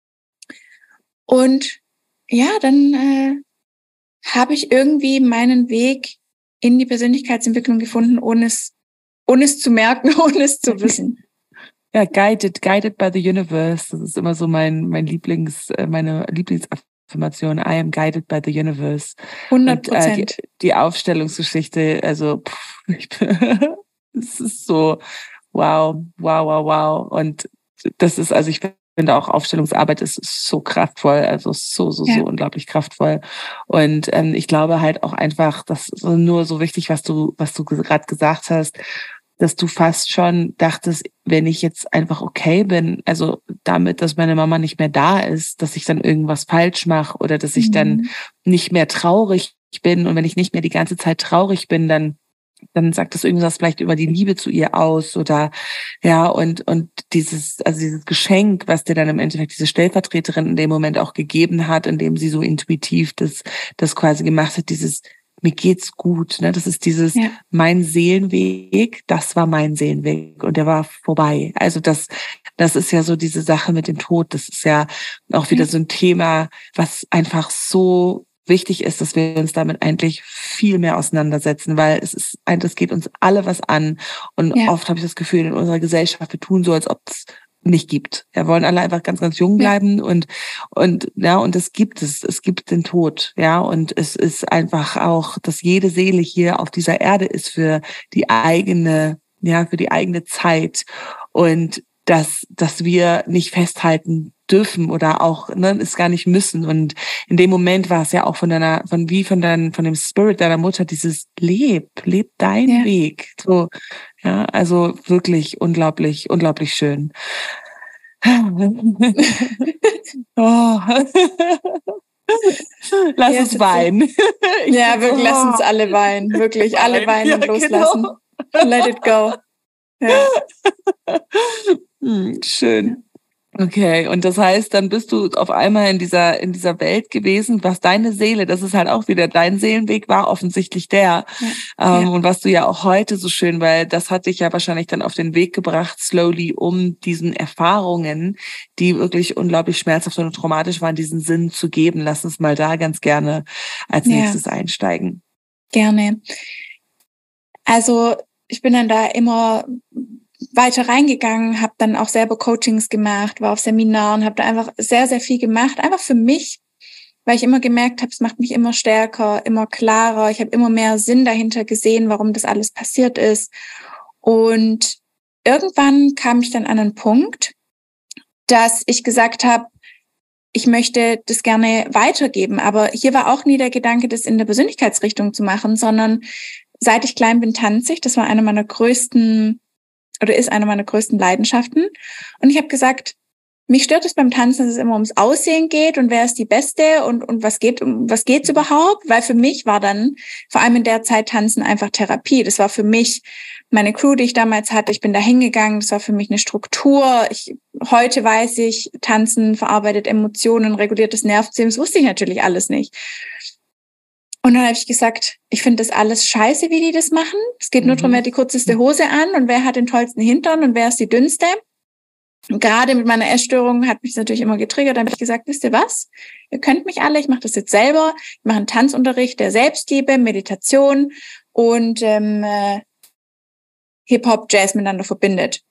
Und ja, dann äh, habe ich irgendwie meinen Weg in die Persönlichkeitsentwicklung gefunden, ohne es, ohne es zu merken, ohne es zu wissen. Ja, guided, guided by the universe. Das ist immer so mein, mein Lieblings, meine Lieblingsaffirmation. I am guided by the universe. hundert Prozent. Und, äh, die, die Aufstellungsgeschichte, also, pff, ich, es ist so, wow, wow, wow, wow. Und das ist, also ich finde auch Aufstellungsarbeit ist so kraftvoll, also so, so, ja. so unglaublich kraftvoll. Und ähm, ich glaube halt auch einfach, das ist nur so wichtig, was du, was du gerade gesagt hast, dass du fast schon dachtest, wenn ich jetzt einfach okay bin, also damit, dass meine Mama nicht mehr da ist, dass ich dann irgendwas falsch mache oder dass ich mhm. dann nicht mehr traurig bin. Und wenn ich nicht mehr die ganze Zeit traurig bin, dann dann sagt das irgendwas vielleicht über die Liebe zu ihr aus oder ja und und dieses also dieses Geschenk, was dir dann im Endeffekt diese Stellvertreterin in dem Moment auch gegeben hat, indem sie so intuitiv das das quasi gemacht hat, dieses mir geht's gut, ne? Das ist dieses ja. mein Seelenweg, das war mein Seelenweg und der war vorbei. Also das das ist ja so diese Sache mit dem Tod, das ist ja auch wieder so ein Thema, was einfach so wichtig ist, dass wir uns damit eigentlich viel mehr auseinandersetzen, weil es ist ein, das geht uns alle was an und ja. oft habe ich das Gefühl in unserer Gesellschaft, wir tun so, als ob es nicht gibt. Wir wollen alle einfach ganz, ganz jung bleiben ja. und und ja und es gibt es, es gibt den Tod, ja und es ist einfach auch, dass jede Seele hier auf dieser Erde ist für die eigene, ja für die eigene Zeit und dass dass wir nicht festhalten dürfen oder auch ne, es gar nicht müssen und in dem Moment war es ja auch von deiner von wie von deinem von dem Spirit deiner Mutter dieses leb leb deinen ja. Weg so ja also wirklich unglaublich unglaublich schön Oh. Lass ja, uns weinen. Ja, wirklich, oh. Lass uns alle weinen. Wirklich, Wein. alle weinen ja, und loslassen. Genau. Let it go. Ja. Hm, schön. Okay, und das heißt, dann bist du auf einmal in dieser in dieser Welt gewesen, was deine Seele, das ist halt auch wieder, dein Seelenweg war offensichtlich der. Ja. Ähm, ja. Und was du ja auch heute so schön, weil das hat dich ja wahrscheinlich dann auf den Weg gebracht, slowly, um diesen Erfahrungen, die wirklich unglaublich schmerzhaft und traumatisch waren, diesen Sinn zu geben. Lass uns mal da ganz gerne als ja. nächstes einsteigen. Gerne. Also ich bin dann da immer weiter reingegangen, habe dann auch selber Coachings gemacht, war auf Seminaren, habe da einfach sehr, sehr viel gemacht, einfach für mich, weil ich immer gemerkt habe, es macht mich immer stärker, immer klarer, ich habe immer mehr Sinn dahinter gesehen, warum das alles passiert ist. Und irgendwann kam ich dann an einen Punkt, dass ich gesagt habe, ich möchte das gerne weitergeben, aber hier war auch nie der Gedanke, das in der Persönlichkeitsrichtung zu machen, sondern seit ich klein bin, tanze ich, das war eine meiner größten oder ist eine meiner größten Leidenschaften. Und ich habe gesagt, mich stört es beim Tanzen, dass es immer ums Aussehen geht und wer ist die Beste und und was geht um was geht's überhaupt? Weil für mich war dann vor allem in der Zeit Tanzen einfach Therapie. Das war für mich meine Crew, die ich damals hatte. Ich bin da hingegangen. Das war für mich eine Struktur. Ich heute weiß ich, Tanzen verarbeitet Emotionen, reguliert das Nervensystem. Das wusste ich natürlich alles nicht. Und dann habe ich gesagt, ich finde das alles scheiße, wie die das machen. Es geht nur mhm. darum, wer die kürzeste Hose an und wer hat den tollsten Hintern und wer ist die dünnste. Und gerade mit meiner Essstörung hat mich das natürlich immer getriggert. Dann habe ich gesagt, wisst ihr was? Ihr könnt mich alle, ich mache das jetzt selber. Ich mache einen Tanzunterricht der Selbstliebe, Meditation und ähm, äh, Hip-Hop, Jazz miteinander verbindet.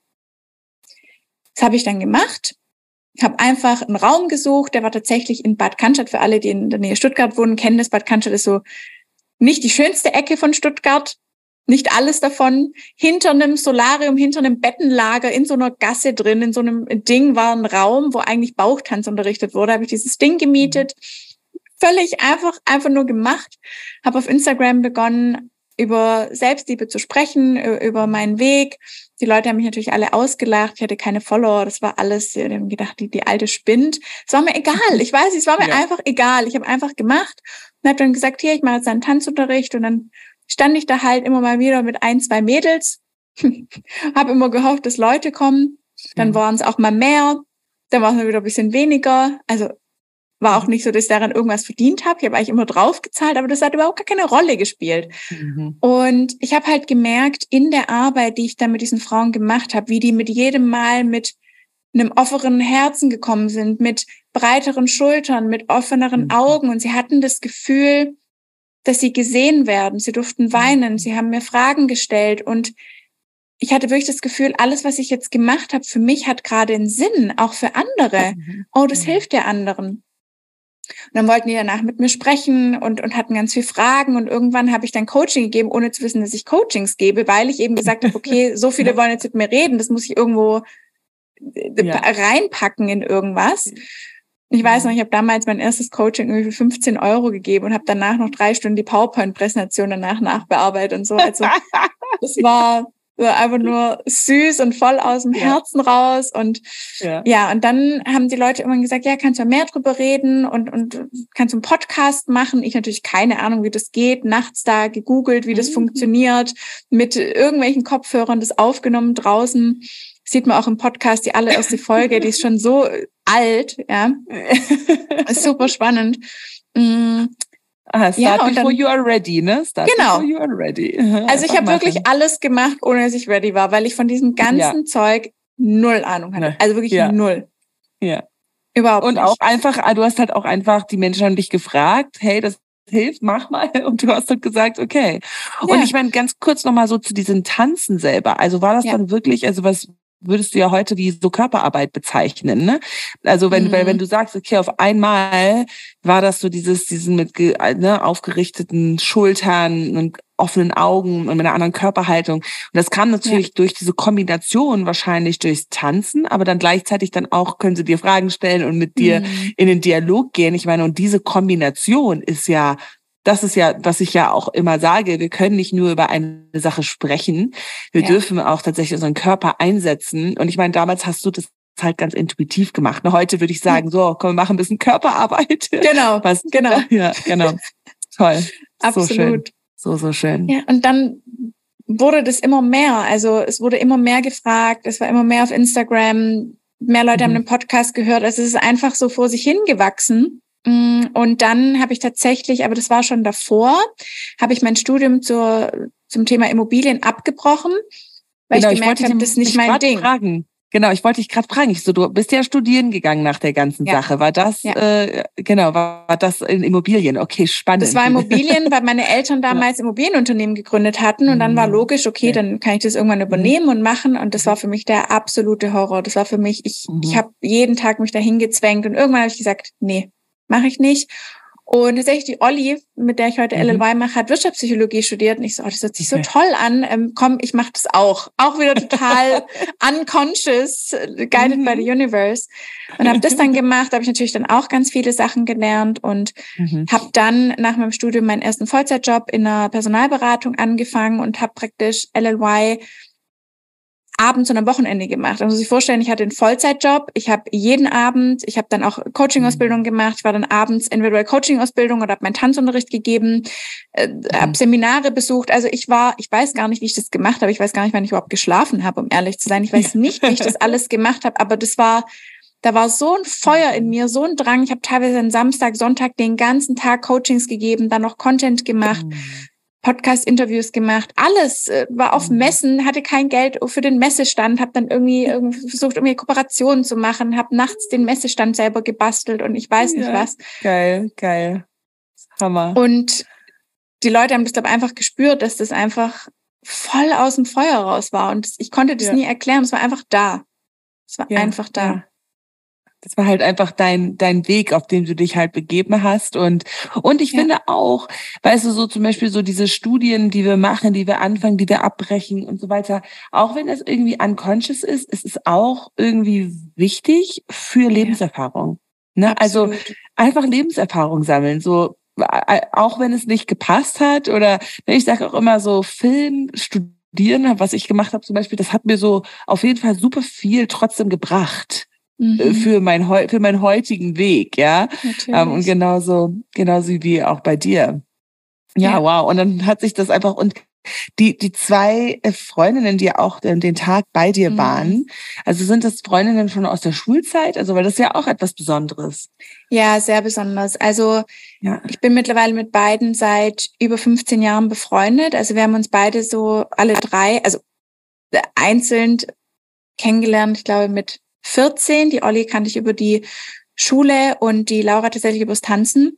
Das habe ich dann gemacht. Ich habe einfach einen Raum gesucht, der war tatsächlich in Bad Cannstatt. Für alle, die in der Nähe Stuttgart wohnen, kennen das. Bad Cannstatt ist so nicht die schönste Ecke von Stuttgart, nicht alles davon. Hinter einem Solarium, hinter einem Bettenlager, in so einer Gasse drin, in so einem Ding war ein Raum, wo eigentlich Bauchtanz unterrichtet wurde. Habe ich dieses Ding gemietet, völlig einfach, einfach nur gemacht. Habe auf Instagram begonnen, über Selbstliebe zu sprechen, über meinen Weg. Die Leute haben mich natürlich alle ausgelacht. Ich hatte keine Follower. Das war alles, die haben gedacht, die, die alte spinnt. Es war mir egal. Ich weiß nicht, es war mir ja. einfach egal. Ich habe einfach gemacht und habe dann gesagt, hier, ich mache jetzt einen Tanzunterricht. Und dann stand ich da halt immer mal wieder mit ein, zwei Mädels. Habe immer gehofft, dass Leute kommen. Dann mhm. waren es auch mal mehr. Dann war es mal wieder ein bisschen weniger. Also war auch nicht so, dass ich daran irgendwas verdient habe. Ich habe eigentlich immer drauf gezahlt, aber das hat überhaupt gar keine Rolle gespielt. Mhm. Und ich habe halt gemerkt, in der Arbeit, die ich dann mit diesen Frauen gemacht habe, wie die mit jedem Mal mit einem offeneren Herzen gekommen sind, mit breiteren Schultern, mit offeneren mhm. Augen. Und sie hatten das Gefühl, dass sie gesehen werden. Sie durften weinen. Sie haben mir Fragen gestellt. Und ich hatte wirklich das Gefühl, alles, was ich jetzt gemacht habe, für mich hat gerade einen Sinn, auch für andere. Mhm. Oh, das mhm. hilft der anderen. Und dann wollten die danach mit mir sprechen und, und hatten ganz viele Fragen. Und irgendwann habe ich dann Coaching gegeben, ohne zu wissen, dass ich Coachings gebe, weil ich eben gesagt habe, okay, so viele wollen jetzt mit mir reden, das muss ich irgendwo ja. reinpacken in irgendwas. Ich weiß noch, ich habe damals mein erstes Coaching irgendwie für fünfzehn Euro gegeben und habe danach noch drei Stunden die PowerPoint-Präsentation danach nachbearbeitet und so. Also das war einfach nur süß und voll aus dem ja. Herzen raus. Und ja. ja, und dann haben die Leute irgendwann gesagt, ja, kannst du mehr drüber reden und und kannst du einen Podcast machen? Ich natürlich keine Ahnung, wie das geht. Nachts da gegoogelt, wie das mhm. funktioniert, mit irgendwelchen Kopfhörern das aufgenommen draußen. Sieht man auch im Podcast die allererste Folge, die ist schon so alt, ja. Ist super spannend. Mhm. Aha, start ja, before dann, you are ready, ne? Start genau. before you are ready. Also ich habe wirklich alles gemacht, ohne dass ich ready war, weil ich von diesem ganzen ja. Zeug null Ahnung hatte. Also wirklich ja. null. Ja. Überhaupt Und nicht. auch einfach, du hast halt auch einfach, die Menschen haben dich gefragt, hey, das hilft, mach mal. Und du hast halt gesagt, okay. Ja. Und ich meine, ganz kurz nochmal so zu diesen Tanzen selber. Also war das ja. dann wirklich, also was würdest du ja heute wie so Körperarbeit bezeichnen, ne? Also wenn, mhm. weil, wenn du sagst, okay, auf einmal war das so dieses, diesen mit ne, aufgerichteten Schultern und offenen Augen und mit einer anderen Körperhaltung. Und das kam natürlich ja. durch diese Kombination wahrscheinlich durchs Tanzen, aber dann gleichzeitig dann auch können sie dir Fragen stellen und mit dir mhm. in den Dialog gehen. Ich meine, und diese Kombination ist ja Das ist ja, was ich ja auch immer sage, wir können nicht nur über eine Sache sprechen, wir ja. dürfen auch tatsächlich unseren Körper einsetzen. Und ich meine, damals hast du das halt ganz intuitiv gemacht. Und heute würde ich sagen, so, komm, wir machen ein bisschen Körperarbeit. Genau, Was, genau. Ja, genau. Toll. Absolut. So schön. So, so schön. Ja, und dann wurde das immer mehr. Also es wurde immer mehr gefragt, es war immer mehr auf Instagram, mehr Leute mhm. haben den Podcast gehört. Also es ist einfach so vor sich hingewachsen. Und dann habe ich tatsächlich, aber das war schon davor, habe ich mein Studium zur, zum Thema Immobilien abgebrochen, weil genau, ich gemerkt habe, das ist nicht mein Ding. Fragen. Genau, ich wollte dich gerade fragen. Ich so, du bist ja studieren gegangen nach der ganzen ja. Sache. War das, ja. äh, genau, war, war das in Immobilien? Okay, spannend. Das war Immobilien, weil meine Eltern damals ja. Immobilienunternehmen gegründet hatten und dann war logisch, okay, okay. dann kann ich das irgendwann übernehmen mhm. und machen und das war für mich der absolute Horror. Das war für mich, ich, mhm. ich habe jeden Tag mich dahin gezwängt und irgendwann habe ich gesagt, nee, mache ich nicht. Und tatsächlich die Olli, mit der ich heute mhm. L L Y mache, hat Wirtschaftspsychologie studiert. Und ich so, oh, das hört sich okay. so toll an. Ähm, komm, ich mache das auch. Auch wieder total unconscious, guided mhm. by the universe. Und habe das dann gemacht. Habe ich natürlich dann auch ganz viele Sachen gelernt und mhm. habe dann nach meinem Studium meinen ersten Vollzeitjob in einer Personalberatung angefangen und habe praktisch L L Y abends und am Wochenende gemacht. Man muss sich vorstellen, ich hatte einen Vollzeitjob. Ich habe jeden Abend, ich habe dann auch Coaching-Ausbildung gemacht. Ich war dann abends individuell Coaching-Ausbildung oder habe meinen Tanzunterricht gegeben, äh, mhm. habe Seminare besucht. Also ich war, ich weiß gar nicht, wie ich das gemacht habe. Ich weiß gar nicht, wann ich überhaupt geschlafen habe, um ehrlich zu sein. Ich weiß nicht, wie ich das alles gemacht habe, aber das war, da war so ein Feuer in mir, so ein Drang. Ich habe teilweise am Samstag, Sonntag den ganzen Tag Coachings gegeben, dann noch Content gemacht. Mhm. Podcast-Interviews gemacht, alles äh, war auf Messen, hatte kein Geld für den Messestand, habe dann irgendwie, irgendwie versucht, irgendwie Kooperationen zu machen, habe nachts den Messestand selber gebastelt und ich weiß nicht ja, was. Geil, geil. Hammer. Und die Leute haben das, glaube ich, einfach gespürt, dass das einfach voll aus dem Feuer raus war und ich konnte das ja. nie erklären, es war einfach da. Es war ja, einfach da. Ja. Das war halt einfach dein, dein Weg, auf dem du dich halt begeben hast. Und, und ich ja. finde auch, weißt du, so zum Beispiel so diese Studien, die wir machen, die wir anfangen, die wir abbrechen und so weiter, auch wenn das irgendwie unconscious ist, es ist auch irgendwie wichtig für Lebenserfahrung. Ja. Ne? Also einfach Lebenserfahrung sammeln, so, auch wenn es nicht gepasst hat oder ich sage auch immer so Film studieren, was ich gemacht habe zum Beispiel, das hat mir so auf jeden Fall super viel trotzdem gebracht. Für mein für meinen heutigen Weg, ja. Ähm, und genauso, genauso wie auch bei dir. Ja, ja, wow. Und dann hat sich das einfach, und die, die zwei Freundinnen, die auch den Tag bei dir waren, mhm. also sind das Freundinnen schon aus der Schulzeit? Also, weil das ist ja auch etwas Besonderes. Ja, sehr besonders. Also, ja. ich bin mittlerweile mit beiden seit über fünfzehn Jahren befreundet. Also, wir haben uns beide so alle drei, also einzeln kennengelernt, ich glaube, mit vierzehn, die Olli kannte ich über die Schule und die Laura tatsächlich übers Tanzen.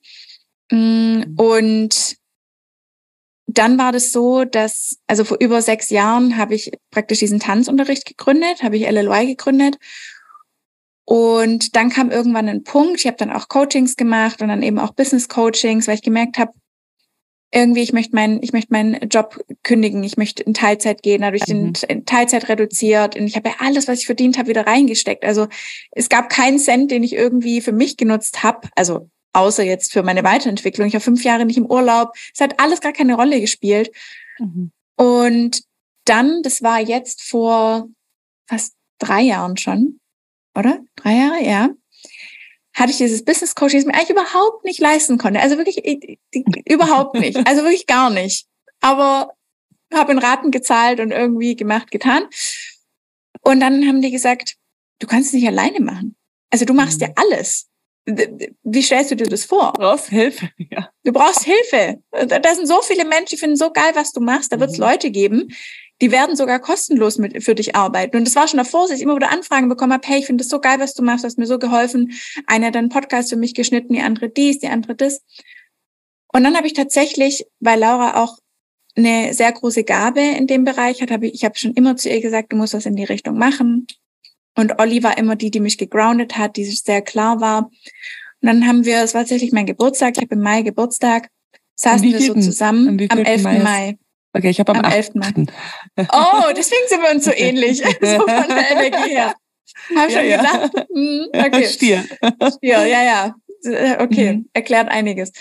Und dann war das so, dass, also vor über sechs Jahren habe ich praktisch diesen Tanzunterricht gegründet, habe ich L L Y gegründet. Und dann kam irgendwann ein Punkt, ich habe dann auch Coachings gemacht und dann eben auch Business Coachings, weil ich gemerkt habe, irgendwie, ich möchte meinen, ich möchte meinen Job kündigen, ich möchte in Teilzeit gehen, dadurch mhm. in Teilzeit reduziert und ich habe ja alles, was ich verdient habe, wieder reingesteckt. Also es gab keinen Cent, den ich irgendwie für mich genutzt habe, also außer jetzt für meine Weiterentwicklung. Ich war fünf Jahre nicht im Urlaub, es hat alles gar keine Rolle gespielt. Mhm. Und dann, das war jetzt vor fast drei Jahren schon, oder? Drei Jahre, ja. Hatte ich dieses Business Coaching, das mir eigentlich überhaupt nicht leisten konnte. Also wirklich ich, ich, überhaupt nicht. Also wirklich gar nicht. Aber habe in Raten gezahlt und irgendwie gemacht, getan. Und dann haben die gesagt, du kannst es nicht alleine machen. Also du machst mhm. ja alles. Wie stellst du dir das vor? Du brauchst Hilfe, ja. Du brauchst Hilfe. Da sind so viele Menschen, die finden so geil, was du machst. Da wird es mhm. Leute geben, die werden sogar kostenlos mit für dich arbeiten. Und das war schon davor, dass ich immer wieder Anfragen bekommen habe, hey, ich finde das so geil, was du machst, du hast mir so geholfen. Eine hat einen Podcast für mich geschnitten, die andere dies, die andere das. Und dann habe ich tatsächlich, weil Laura auch eine sehr große Gabe in dem Bereich hat, habe ich, ich habe schon immer zu ihr gesagt, du musst was in die Richtung machen. Und Olli war immer die, die mich gegroundet hat, die sehr klar war. Und dann haben wir, es war tatsächlich mein Geburtstag, ich habe im Mai Geburtstag, saßen wir so zusammen am elften Mai. Okay, ich habe am, am elften Mai. Oh, deswegen sind wir uns so ähnlich. So von der Energie her. Habe ich ja, schon ja. gedacht. Hm, okay. Stier. Stier, ja, ja. Okay, mhm. erklärt einiges.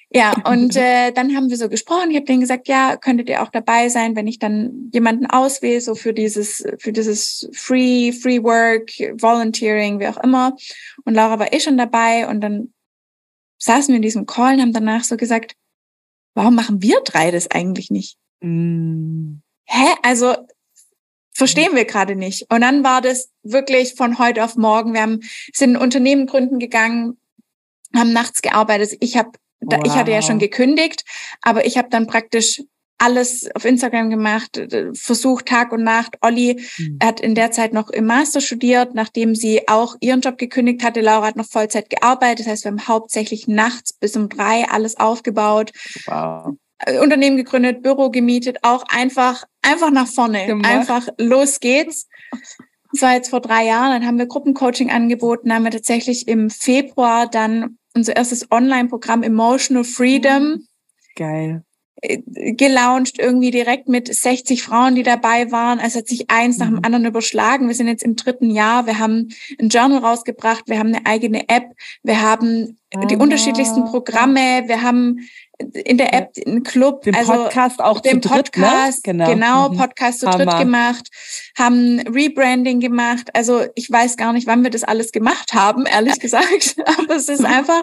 Ja, und äh, dann haben wir so gesprochen. Ich habe denen gesagt, ja, könntet ihr auch dabei sein, wenn ich dann jemanden auswähle, so für dieses, für dieses Free, Free Work, Volunteering, wie auch immer. Und Laura war eh schon dabei und dann saßen wir in diesem Call und haben danach so gesagt, warum machen wir drei das eigentlich nicht? Mm. Hä? Also verstehen wir gerade nicht. Und dann war das wirklich von heute auf morgen. Wir haben, sind ein Unternehmen gründen gegangen, haben nachts gearbeitet. Ich habe Wow. Ich hatte ja schon gekündigt, aber ich habe dann praktisch alles auf Instagram gemacht, versucht Tag und Nacht. Olli mhm. hat in der Zeit noch im Master studiert, nachdem sie auch ihren Job gekündigt hatte. Laura hat noch Vollzeit gearbeitet. Das heißt, wir haben hauptsächlich nachts bis um drei alles aufgebaut. Wow. Unternehmen gegründet, Büro gemietet, auch einfach, einfach nach vorne. Gemacht. Einfach los geht's. Das war jetzt vor drei Jahren. Dann haben wir Gruppencoaching angeboten, haben wir tatsächlich im Februar dann unser erstes Online-Programm Emotional Freedom Geil. gelauncht, irgendwie direkt mit sechzig Frauen, die dabei waren. Also hat sich eins mhm. nach dem anderen überschlagen. Wir sind jetzt im dritten Jahr. Wir haben ein Journal rausgebracht. Wir haben eine eigene App. Wir haben ah. die unterschiedlichsten Programme. Wir haben in der App einen Club. Den also Podcast auch den zu Podcast, dritt, ne? Genau, genau mhm. Podcast zu Hammer. dritt gemacht, haben Rebranding gemacht. Also ich weiß gar nicht, wann wir das alles gemacht haben, ehrlich gesagt. Aber es ist einfach,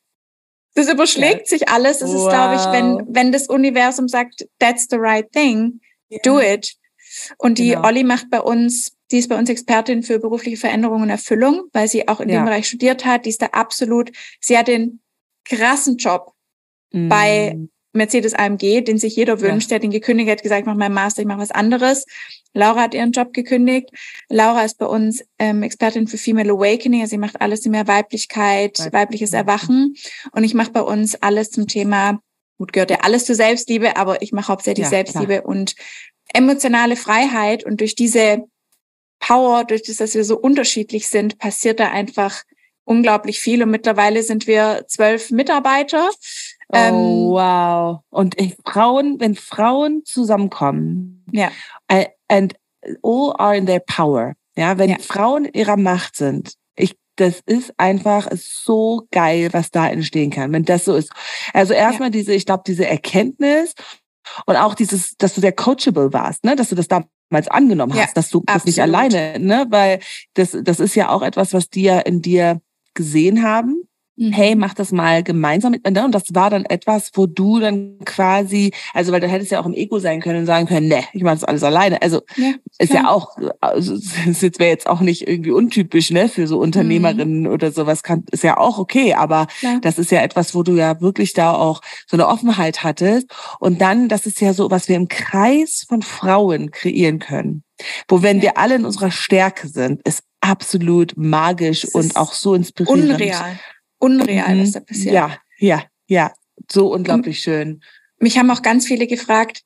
das überschlägt ja. sich alles. Das wow. ist, glaube ich, wenn wenn das Universum sagt, that's the right thing, yeah. do it. Und die genau. Olli macht bei uns, die ist bei uns Expertin für berufliche Veränderung und Erfüllung, weil sie auch in ja. dem Bereich studiert hat. Die ist da absolut, sie hat den krassen Job mm. bei Mercedes A M G, den sich jeder wünscht. Ja. Der hat ihn gekündigt, hat gesagt, ich mache meinen Master, ich mache was anderes. Laura hat ihren Job gekündigt. Laura ist bei uns ähm, Expertin für Female Awakening. Also sie macht alles zum Thema Weiblichkeit, Weib- weibliches Erwachen. Und ich mache bei uns alles zum Thema, gut, gehört ja alles zur Selbstliebe, aber ich mache hauptsächlich ja, Selbstliebe klar. und emotionale Freiheit. Und durch diese Power, durch das, dass wir so unterschiedlich sind, passiert da einfach unglaublich viel. Und mittlerweile sind wir zwölf Mitarbeiter. Oh, ähm, wow. Und ich, Frauen, wenn Frauen zusammenkommen, ja. I, and all are in their power. Ja, wenn ja. Frauen in ihrer Macht sind, ich, das ist einfach ist so geil, was da entstehen kann, wenn das so ist. Also erstmal ja. diese, ich glaube, diese Erkenntnis und auch dieses, dass du sehr coachable warst, ne, dass du das damals angenommen hast, ja, dass du absolut. das nicht alleine, ne, weil das, das ist ja auch etwas, was die ja in dir gesehen haben. Mhm. Hey, mach das mal gemeinsam miteinander. Und das war dann etwas, wo du dann quasi, also weil du hättest ja auch im Ego sein können und sagen können, ne, ich mache das alles alleine. Also ja, ist klar. ja auch, also es wäre jetzt auch nicht irgendwie untypisch, ne, für so Unternehmerinnen mhm. oder sowas, kann, ist ja auch okay. Aber klar. das ist ja etwas, wo du ja wirklich da auch so eine Offenheit hattest. Und dann, das ist ja so, was wir im Kreis von Frauen kreieren können. Wo wenn ja. wir alle in unserer Stärke sind, ist absolut magisch das und auch so inspirierend. Unreal. Unreal, was da passiert. Ja, ja, ja. So unglaublich und schön. Mich haben auch ganz viele gefragt,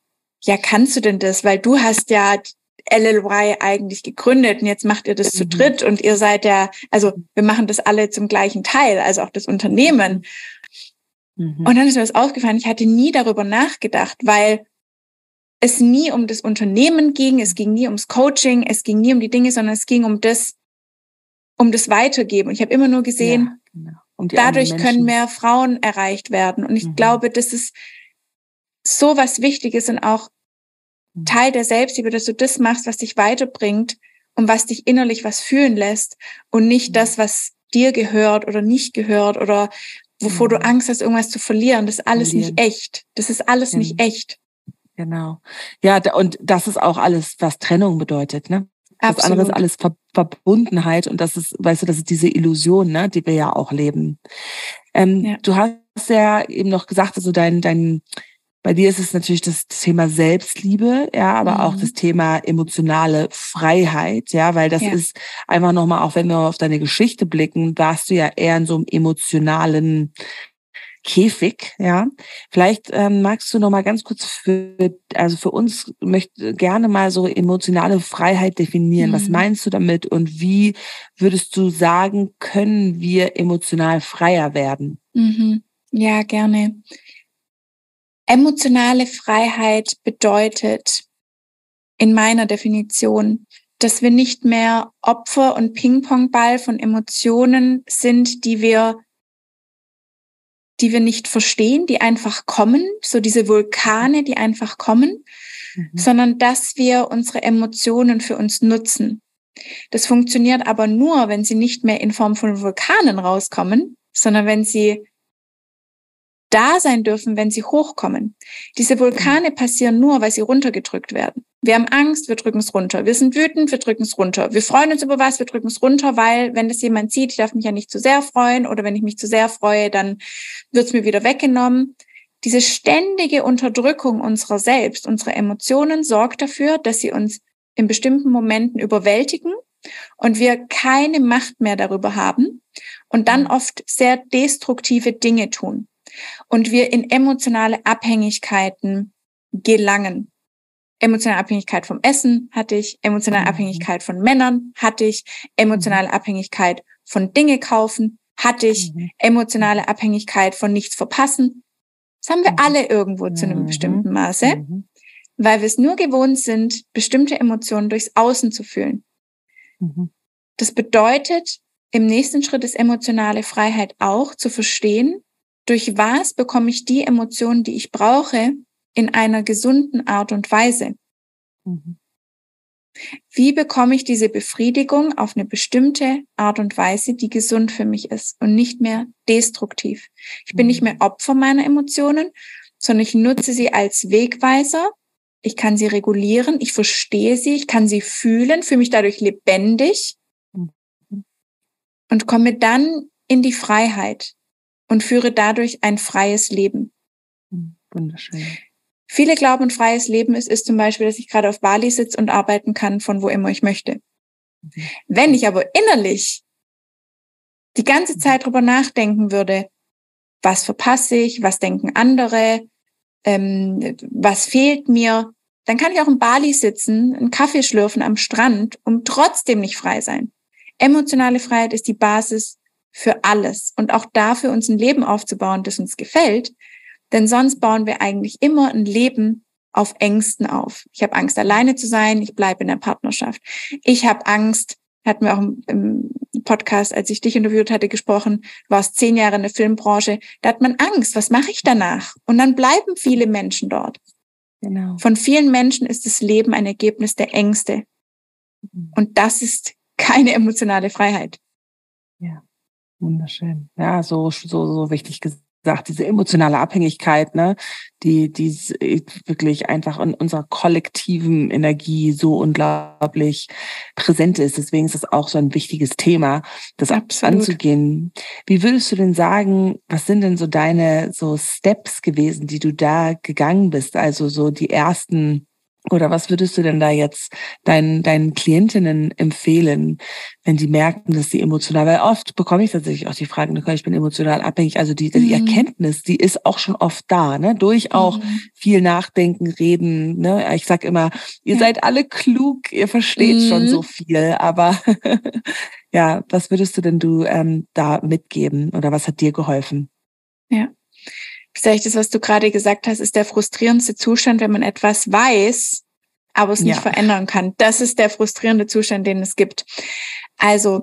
ja, kannst du denn das? Weil du hast ja L L Y eigentlich gegründet und jetzt macht ihr das mhm. zu dritt und ihr seid ja, also wir machen das alle zum gleichen Teil, also auch das Unternehmen. Mhm. Und dann ist mir das aufgefallen, ich hatte nie darüber nachgedacht, weil es nie um das Unternehmen ging, es ging nie ums Coaching, es ging nie um die Dinge, sondern es ging um das, um das Weitergeben. Und ich habe immer nur gesehen, ja, genau. um dadurch können mehr Frauen erreicht werden. Und ich mhm. glaube, das ist so was Wichtiges und auch mhm. Teil der Selbstliebe, dass du das machst, was dich weiterbringt und was dich innerlich was fühlen lässt und nicht mhm. das, was dir gehört oder nicht gehört oder wovor mhm. du Angst hast, irgendwas zu verlieren. Das ist alles verlieren. nicht echt. Das ist alles mhm. nicht echt. Genau. Ja, und das ist auch alles, was Trennung bedeutet, ne? Das Absolut. andere ist alles Ver- Verbundenheit und das ist, weißt du, das ist diese Illusion, ne, die wir ja auch leben. Ähm, ja. Du hast ja eben noch gesagt, also dein, dein, bei dir ist es natürlich das Thema Selbstliebe, ja, aber mhm. auch das Thema emotionale Freiheit, ja, weil das ja. ist einfach nochmal, auch wenn wir auf deine Geschichte blicken, warst du ja eher in so einem emotionalen Käfig, ja. Vielleicht ähm, magst du noch mal ganz kurz für, also für uns möchte gerne mal so emotionale Freiheit definieren. Mhm. Was meinst du damit und wie würdest du sagen, können wir emotional freier werden? Mhm. Ja, gerne. Emotionale Freiheit bedeutet in meiner Definition, dass wir nicht mehr Opfer und Ping-Pong-Ball von Emotionen sind, die wir die wir nicht verstehen, die einfach kommen, so diese Vulkane, die einfach kommen, mhm. sondern dass wir unsere Emotionen für uns nutzen. Das funktioniert aber nur, wenn sie nicht mehr in Form von Vulkanen rauskommen, sondern wenn sie da sein dürfen, wenn sie hochkommen. Diese Vulkane passieren nur, weil sie runtergedrückt werden. Wir haben Angst, wir drücken es runter. Wir sind wütend, wir drücken es runter. Wir freuen uns über was, wir drücken es runter, weil wenn das jemand sieht, ich darf mich ja nicht zu sehr freuen, oder wenn ich mich zu sehr freue, dann wird es mir wieder weggenommen. Diese ständige Unterdrückung unserer selbst, unserer Emotionen sorgt dafür, dass sie uns in bestimmten Momenten überwältigen und wir keine Macht mehr darüber haben und dann oft sehr destruktive Dinge tun. Und wir in emotionale Abhängigkeiten gelangen. Emotionale Abhängigkeit vom Essen hatte ich, emotionale mhm. Abhängigkeit von Männern hatte ich, emotionale mhm. Abhängigkeit von Dinge kaufen hatte ich, mhm. emotionale Abhängigkeit von nichts verpassen. Das haben wir mhm. alle irgendwo zu einem mhm. bestimmten Maße, mhm. weil wir es nur gewohnt sind, bestimmte Emotionen durchs Außen zu fühlen. Mhm. Das bedeutet, im nächsten Schritt ist emotionale Freiheit auch zu verstehen, durch was bekomme ich die Emotionen, die ich brauche, in einer gesunden Art und Weise. Mhm. Wie bekomme ich diese Befriedigung auf eine bestimmte Art und Weise, die gesund für mich ist und nicht mehr destruktiv? Ich bin mhm. nicht mehr Opfer meiner Emotionen, sondern ich nutze sie als Wegweiser. Ich kann sie regulieren, ich verstehe sie, ich kann sie fühlen, fühle mich dadurch lebendig mhm. und komme dann in die Freiheit und führe dadurch ein freies Leben. Wunderschön. Viele glauben, ein freies Leben ist, ist zum Beispiel, dass ich gerade auf Bali sitze und arbeiten kann, von wo immer ich möchte. Mhm. Wenn ich aber innerlich die ganze Zeit drüber nachdenken würde, was verpasse ich, was denken andere, ähm, was fehlt mir, dann kann ich auch in Bali sitzen, einen Kaffee schlürfen am Strand und trotzdem nicht frei sein. Emotionale Freiheit ist die Basis für alles und auch dafür, uns ein Leben aufzubauen, das uns gefällt. Denn sonst bauen wir eigentlich immer ein Leben auf Ängsten auf. Ich habe Angst, alleine zu sein. Ich bleibe in der Partnerschaft. Ich habe Angst, hatten wir auch im Podcast, als ich dich interviewt hatte, gesprochen, du warst zehn Jahre in der Filmbranche. Da hat man Angst. Was mache ich danach? Und dann bleiben viele Menschen dort. Genau. Von vielen Menschen ist das Leben ein Ergebnis der Ängste. Und das ist keine emotionale Freiheit. Ja. Wunderschön. Ja, so, so, so wichtig gesagt, diese emotionale Abhängigkeit, ne, die, die wirklich einfach in unserer kollektiven Energie so unglaublich präsent ist. Deswegen ist es auch so ein wichtiges Thema, das Absolut. anzugehen. Wie würdest du denn sagen, was sind denn so deine, so Steps gewesen, die du da gegangen bist? Also so die ersten. Oder was würdest du denn da jetzt deinen, deinen Klientinnen empfehlen, wenn die merken, dass sie emotional, weil oft bekomme ich tatsächlich auch die Frage, Nicole, ich bin emotional abhängig, also die, die mhm. Erkenntnis, die ist auch schon oft da, ne, durch auch mhm. viel Nachdenken, Reden, ne, ich sag immer, ihr ja. seid alle klug, ihr versteht mhm. schon so viel, aber ja, was würdest du denn du ähm, da mitgeben oder was hat dir geholfen? Ja. Vielleicht das, was du gerade gesagt hast, ist der frustrierendste Zustand, wenn man etwas weiß, aber es nicht ja. verändern kann. Das ist der frustrierende Zustand, den es gibt. Also,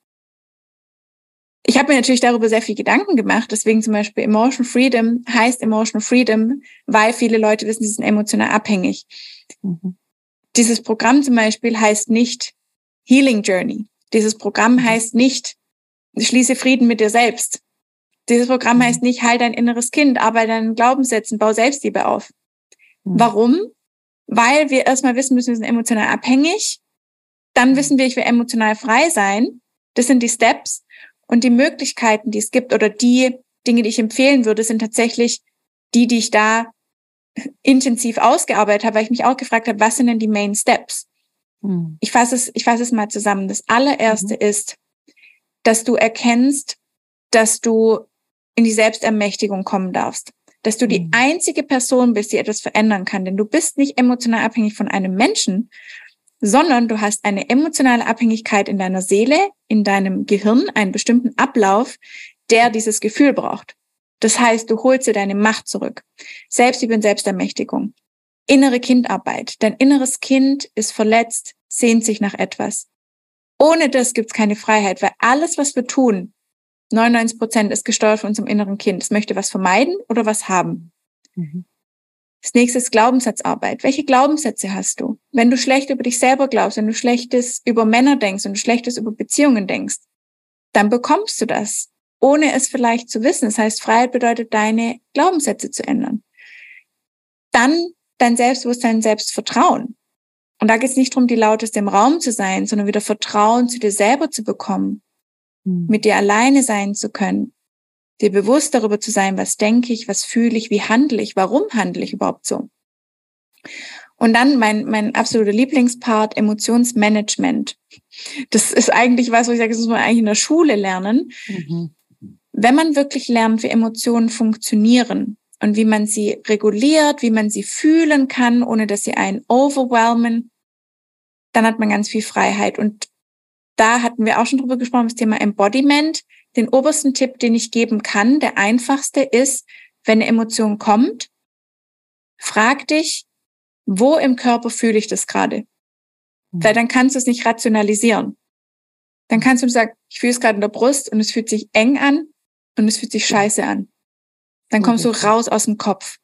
ich habe mir natürlich darüber sehr viel Gedanken gemacht. Deswegen zum Beispiel Emotional Freedom heißt Emotional Freedom, weil viele Leute wissen, sie sind emotional abhängig. Mhm. Dieses Programm zum Beispiel heißt nicht Healing Journey. Dieses Programm mhm. heißt nicht Schließe Frieden mit dir selbst. Dieses Programm mhm. heißt nicht, heil dein inneres Kind, arbeite an deinen Glaubenssätzen, bau Selbstliebe auf. Mhm. Warum? Weil wir erstmal wissen müssen, wir sind emotional abhängig. Dann wissen wir, ich will emotional frei sein. Das sind die Steps. Und die Möglichkeiten, die es gibt oder die Dinge, die ich empfehlen würde, sind tatsächlich die, die ich da intensiv ausgearbeitet habe, weil ich mich auch gefragt habe, was sind denn die Main Steps? Mhm. Ich fasse es, ich fasse es mal zusammen. Das allererste mhm. ist, dass du erkennst, dass du in die Selbstermächtigung kommen darfst. Dass du die mhm. einzige Person bist, die etwas verändern kann. Denn du bist nicht emotional abhängig von einem Menschen, sondern du hast eine emotionale Abhängigkeit in deiner Seele, in deinem Gehirn, einen bestimmten Ablauf, der dieses Gefühl braucht. Das heißt, du holst dir deine Macht zurück. Selbstliebe und Selbstermächtigung. Innere Kindarbeit. Dein inneres Kind ist verletzt, sehnt sich nach etwas. Ohne das gibt's keine Freiheit, weil alles, was wir tun, neunundneunzig Prozent ist gesteuert von unserem inneren Kind. Es möchte was vermeiden oder was haben. Mhm. Das nächste ist Glaubenssatzarbeit. Welche Glaubenssätze hast du? Wenn du schlecht über dich selber glaubst, wenn du Schlechtes über Männer denkst, wenn du Schlechtes über Beziehungen denkst, dann bekommst du das, ohne es vielleicht zu wissen. Das heißt, Freiheit bedeutet, deine Glaubenssätze zu ändern. Dann dein Selbstbewusstsein, Selbstvertrauen. Und da geht es nicht darum, die lauteste im Raum zu sein, sondern wieder Vertrauen zu dir selber zu bekommen, mhm. mit dir alleine sein zu können, dir bewusst darüber zu sein, was denke ich, was fühle ich, wie handle ich, warum handle ich überhaupt so. Und dann mein mein absoluter Lieblingspart, Emotionsmanagement. Das ist eigentlich was, wo ich sage, das muss man eigentlich in der Schule lernen. Mhm. Wenn man wirklich lernt, wie Emotionen funktionieren und wie man sie reguliert, wie man sie fühlen kann, ohne dass sie einen overwhelmen, dann hat man ganz viel Freiheit. Und da hatten wir auch schon drüber gesprochen, das Thema Embodiment. Den obersten Tipp, den ich geben kann, der einfachste ist, wenn eine Emotion kommt, frag dich, wo im Körper fühle ich das gerade? Mhm. Weil dann kannst du es nicht rationalisieren. Dann kannst du sagen, ich fühle es gerade in der Brust und es fühlt sich eng an und es fühlt sich scheiße an. Dann kommst du raus aus dem Kopf.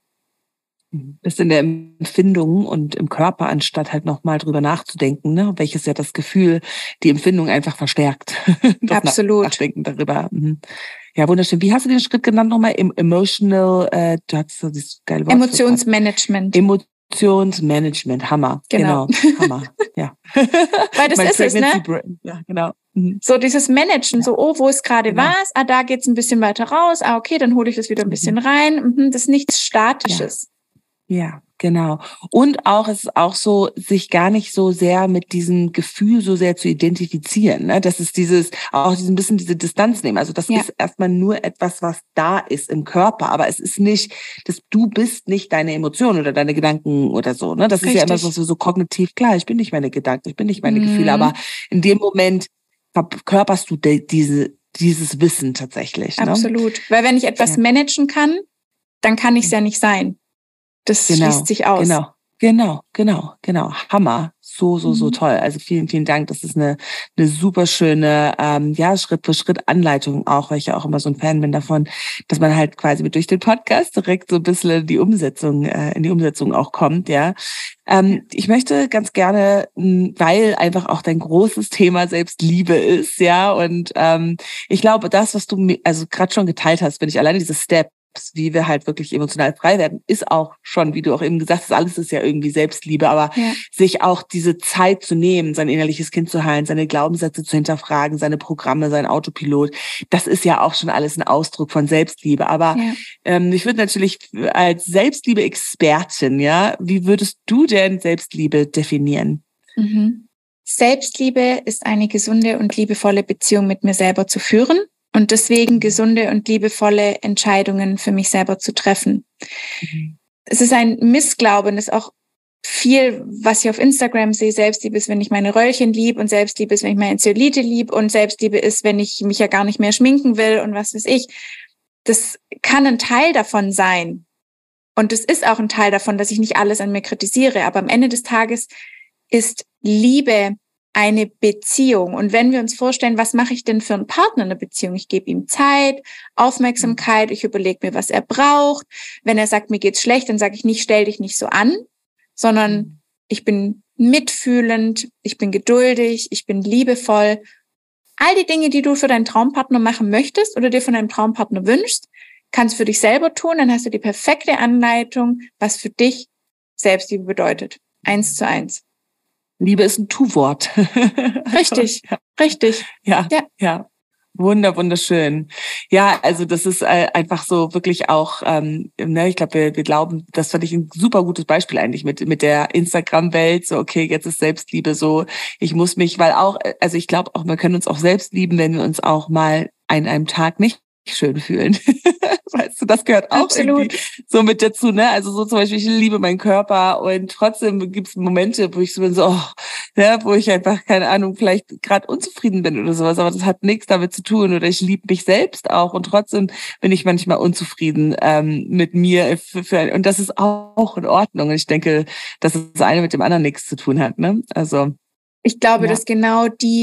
Bist in der Empfindung und im Körper, anstatt halt nochmal drüber nachzudenken, ne? Welches ja das Gefühl, die Empfindung einfach verstärkt. Absolut. Nachdenken darüber. Ja, wunderschön. Wie hast du den Schritt genannt nochmal? Emotional, äh, du hattest so dieses geile Wort. Emotionsmanagement. Emotionsmanagement, Hammer. Genau. genau. Hammer, ja. Weil das ist es, ne? Brain. Ja, genau. Mhm. So dieses Managen, ja. so, oh, wo ist gerade genau. was? Ah, da geht's ein bisschen weiter raus. Ah, okay, dann hole ich das wieder ein bisschen mhm. rein. Mhm, das ist nichts Statisches. Ja. Ja, genau. Und auch, es ist auch so, sich gar nicht so sehr mit diesem Gefühl so sehr zu identifizieren, ne? Das ist dieses, auch ein bisschen diese Distanz nehmen. Also das ja. ist erstmal nur etwas, was da ist im Körper, aber es ist nicht, dass du bist nicht deine Emotionen oder deine Gedanken oder so, ne? Das Richtig. Ist ja immer so, so kognitiv, klar, ich bin nicht meine Gedanken, ich bin nicht meine mhm. Gefühle, aber in dem Moment verkörperst du de, diese, dieses Wissen tatsächlich. Ne? Absolut. Weil wenn ich etwas ja. managen kann, dann kann ich es ja nicht sein. Das genau, schließt sich aus. Genau, genau, genau, genau. Hammer. So, so, so toll. Also vielen, vielen Dank. Das ist eine, eine super schöne, ähm, ja, Schritt für Schritt Anleitung auch, weil ich ja auch immer so ein Fan bin davon, dass man halt quasi mit durch den Podcast direkt so ein bisschen in die Umsetzung, äh, in die Umsetzung auch kommt, ja. Ähm, ich möchte ganz gerne, weil einfach auch dein großes Thema Selbstliebe ist, ja, und ähm, ich glaube, das, was du also gerade schon geteilt hast, wenn ich alleine diese Step, wie wir halt wirklich emotional frei werden, ist auch schon, wie du auch eben gesagt hast, alles ist ja irgendwie Selbstliebe, aber ja. sich auch diese Zeit zu nehmen, sein innerliches Kind zu heilen, seine Glaubenssätze zu hinterfragen, seine Programme, sein Autopilot, das ist ja auch schon alles ein Ausdruck von Selbstliebe. Aber ja. ähm, ich würde natürlich als Selbstliebe-Expertin, ja, wie würdest du denn Selbstliebe definieren? Mhm. Selbstliebe ist eine gesunde und liebevolle Beziehung mit mir selber zu führen. Und deswegen gesunde und liebevolle Entscheidungen für mich selber zu treffen. Mhm. Es ist ein Missglaube und es ist auch viel, was ich auf Instagram sehe. Selbstliebe ist, wenn ich meine Röllchen liebe und Selbstliebe ist, wenn ich meine Zellulite liebe und Selbstliebe ist, wenn ich mich ja gar nicht mehr schminken will und was weiß ich. Das kann ein Teil davon sein. Und es ist auch ein Teil davon, dass ich nicht alles an mir kritisiere. Aber am Ende des Tages ist Liebe eine Beziehung. Und wenn wir uns vorstellen, was mache ich denn für einen Partner in der Beziehung? Ich gebe ihm Zeit, Aufmerksamkeit, ich überlege mir, was er braucht. Wenn er sagt, mir geht's schlecht, dann sage ich nicht, stell dich nicht so an, sondern ich bin mitfühlend, ich bin geduldig, ich bin liebevoll. All die Dinge, die du für deinen Traumpartner machen möchtest oder dir von deinem Traumpartner wünschst, kannst du für dich selber tun, dann hast du die perfekte Anleitung, was für dich Selbstliebe bedeutet. Eins zu eins. Liebe ist ein Tu-Wort. Richtig, ja. richtig. Ja, ja, ja. Wunder, wunderschön. Ja, also das ist äh, einfach so wirklich auch, ähm, ne, ich glaube, wir, wir glauben, das fand ich ein super gutes Beispiel eigentlich mit mit der Instagram-Welt. So, okay, jetzt ist Selbstliebe so, ich muss mich, weil auch, also ich glaube auch, wir können uns auch selbst lieben, wenn wir uns auch mal an einem Tag nicht schön fühlen. Weißt du, das gehört auch Absolut. irgendwie so mit dazu, ne? Also so zum Beispiel, ich liebe meinen Körper und trotzdem gibt es Momente, wo ich so bin, so, oh, ja, wo ich einfach, keine Ahnung, vielleicht gerade unzufrieden bin oder sowas, aber das hat nichts damit zu tun oder ich liebe mich selbst auch und trotzdem bin ich manchmal unzufrieden ähm, mit mir für, für, und das ist auch in Ordnung und ich denke, dass das eine mit dem anderen nichts zu tun hat, ne? Also ich glaube, ja. dass genau die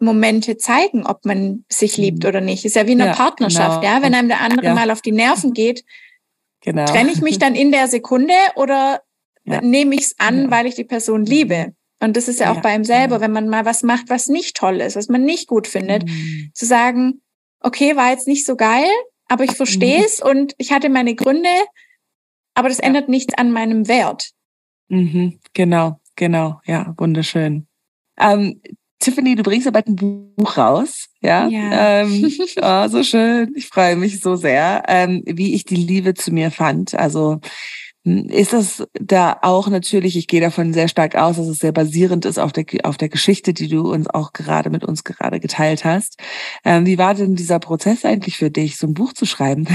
Momente zeigen, ob man sich liebt oder nicht. Ist ja wie in einer Ja, Partnerschaft, genau. ja. Wenn einem der andere Ja. mal auf die Nerven geht, genau. trenne ich mich dann in der Sekunde oder Ja. nehme ich es an, Ja. weil ich die Person liebe? Und das ist ja auch Ja. bei einem selber, Ja. wenn man mal was macht, was nicht toll ist, was man nicht gut findet, Mhm. zu sagen, okay, war jetzt nicht so geil, aber ich verstehe es Mhm. und ich hatte meine Gründe, aber das Ja. ändert nichts an meinem Wert. Mhm. Genau, genau. Ja, wunderschön. Ähm, Tiffany, du bringst ja bald ein Buch raus, ja? Ja. Ähm, oh, so schön. Ich freue mich so sehr, ähm, wie ich die Liebe zu mir fand. Also ist das da auch natürlich, ich gehe davon sehr stark aus, dass es sehr basierend ist auf der auf der Geschichte, die du uns auch gerade mit uns gerade geteilt hast. Ähm, wie war denn dieser Prozess eigentlich für dich, so ein Buch zu schreiben?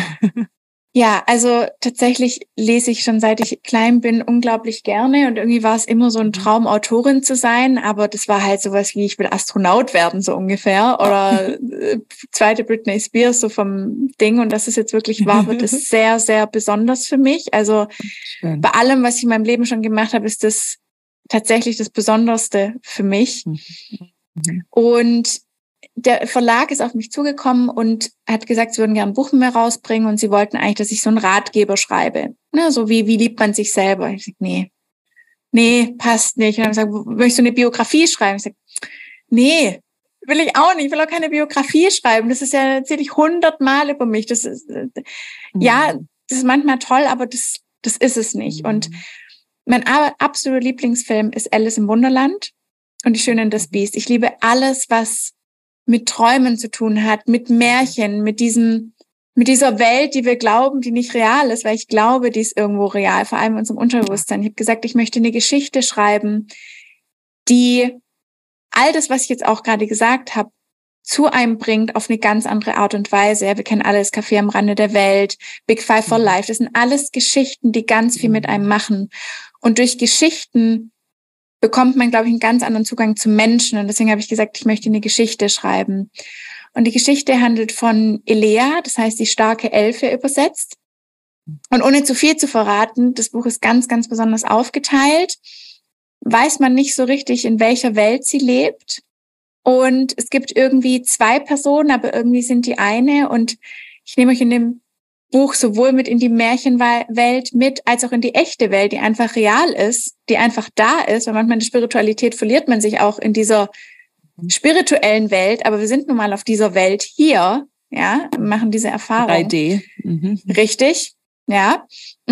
Ja, also tatsächlich lese ich schon seit ich klein bin unglaublich gerne und irgendwie war es immer so ein Traum, Autorin zu sein, aber das war halt sowas wie, ich will Astronaut werden, so ungefähr, oder äh, zweite Britney Spears, so vom Ding, und dass es jetzt wirklich wahr wird, ist sehr, sehr besonders für mich. Also Schön. bei allem, was ich in meinem Leben schon gemacht habe, ist das tatsächlich das Besonderste für mich. Mhm. Und der Verlag ist auf mich zugekommen und hat gesagt, sie würden gerne ein Buch mit mir rausbringen und sie wollten eigentlich, dass ich so einen Ratgeber schreibe. Ne, so wie, wie liebt man sich selber? Ich sag, nee, nee, passt nicht. Und dann haben sie gesagt, möchtest du eine Biografie schreiben? Ich sag, nee, will ich auch nicht. Ich will auch keine Biografie schreiben. Das ist ja, erzähle ich hundertmal über mich. Das ist, äh, Mhm. ja, das ist manchmal toll, aber das, das ist es nicht. Mhm. Und mein absoluter Lieblingsfilm ist Alice im Wunderland und Die Schöne und das Biest. Ich liebe alles, was mit Träumen zu tun hat, mit Märchen, mit diesem, mit dieser Welt, die wir glauben, die nicht real ist, weil ich glaube, die ist irgendwo real, vor allem in unserem Unterbewusstsein. Ich habe gesagt, ich möchte eine Geschichte schreiben, die all das, was ich jetzt auch gerade gesagt habe, zu einem bringt auf eine ganz andere Art und Weise. Ja, wir kennen alle das Café am Rande der Welt, Big Five for Life. Das sind alles Geschichten, die ganz viel mit einem machen. Und durch Geschichten bekommt man, glaube ich, einen ganz anderen Zugang zu Menschen. Und deswegen habe ich gesagt, ich möchte eine Geschichte schreiben. Und die Geschichte handelt von Elea, das heißt die starke Elfe übersetzt. Und ohne zu viel zu verraten, das Buch ist ganz, ganz besonders aufgeteilt. Weiß man nicht so richtig, in welcher Welt sie lebt. Und es gibt irgendwie zwei Personen, aber irgendwie sind die eine. Und ich nehme euch in dem Buch sowohl mit in die Märchenwelt mit, als auch in die echte Welt, die einfach real ist, die einfach da ist. Weil manchmal in der Spiritualität verliert man sich auch in dieser spirituellen Welt, aber wir sind nun mal auf dieser Welt hier, ja, machen diese Erfahrung. drei D. Mhm. Richtig, ja.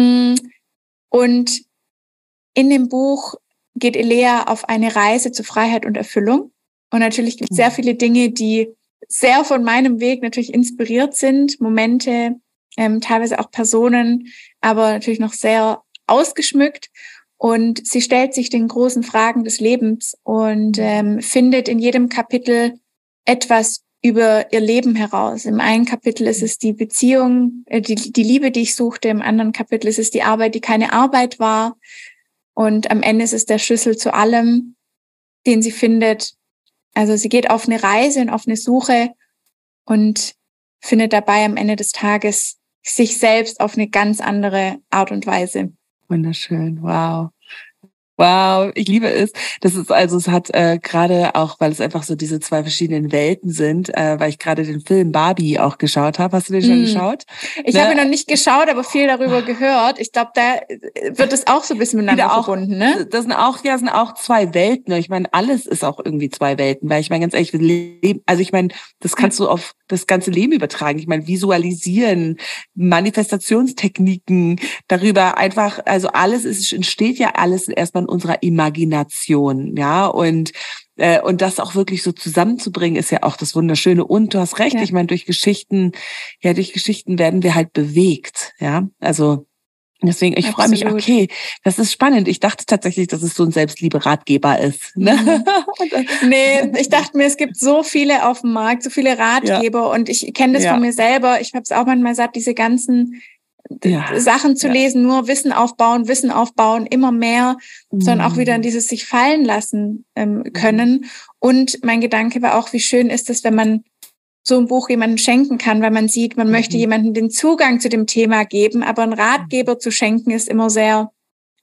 Und in dem Buch geht Elea auf eine Reise zu Freiheit und Erfüllung. Und natürlich gibt es sehr viele Dinge, die sehr von meinem Weg natürlich inspiriert sind, Momente, ähm, teilweise auch Personen, aber natürlich noch sehr ausgeschmückt. Und sie stellt sich den großen Fragen des Lebens und ähm, findet in jedem Kapitel etwas über ihr Leben heraus. Im einen Kapitel ist es die Beziehung, äh, die, die Liebe, die ich suchte. Im anderen Kapitel ist es die Arbeit, die keine Arbeit war. Und am Ende ist es der Schlüssel zu allem, den sie findet. Also sie geht auf eine Reise und auf eine Suche und findet dabei am Ende des Tages sich selbst auf eine ganz andere Art und Weise. Wunderschön, wow. Wow, ich liebe es. Das ist also, es hat äh, gerade auch, weil es einfach so diese zwei verschiedenen Welten sind, äh, weil ich gerade den Film Barbie auch geschaut habe. Hast du den schon mm. geschaut? Ich ne? habe ihn noch nicht geschaut, aber viel darüber gehört. Ich glaube, da wird es auch so ein bisschen miteinander auch, verbunden, ne? Das sind auch, ja, sind auch zwei Welten. Ich meine, alles ist auch irgendwie zwei Welten, weil ich meine, ganz ehrlich, wir leben, also ich meine, das kannst du auf das ganze Leben übertragen. Ich meine, visualisieren, Manifestationstechniken, darüber einfach, also alles ist, entsteht ja alles erstmal in unserer Imagination, ja, und äh, und das auch wirklich so zusammenzubringen, ist ja auch das Wunderschöne. Und du hast recht, ja. Ich meine, durch Geschichten, ja, durch Geschichten werden wir halt bewegt, ja, also deswegen, ich freue mich, okay, das ist spannend. Ich dachte tatsächlich, dass es so ein Selbstliebe-Ratgeber ist. Ne? Mhm. Nee, ich dachte mir, es gibt so viele auf dem Markt, so viele Ratgeber, ja. Und ich kenne das ja. von mir selber. Ich habe es auch manchmal satt, diese ganzen ja. Sachen zu ja. lesen, nur Wissen aufbauen, Wissen aufbauen, immer mehr, mhm. sondern auch wieder in dieses sich fallen lassen ähm, können. Mhm. Und mein Gedanke war auch, wie schön ist es, wenn man so ein Buch jemandem schenken kann, weil man sieht, man mhm. möchte jemandem den Zugang zu dem Thema geben, aber einen Ratgeber zu schenken ist immer sehr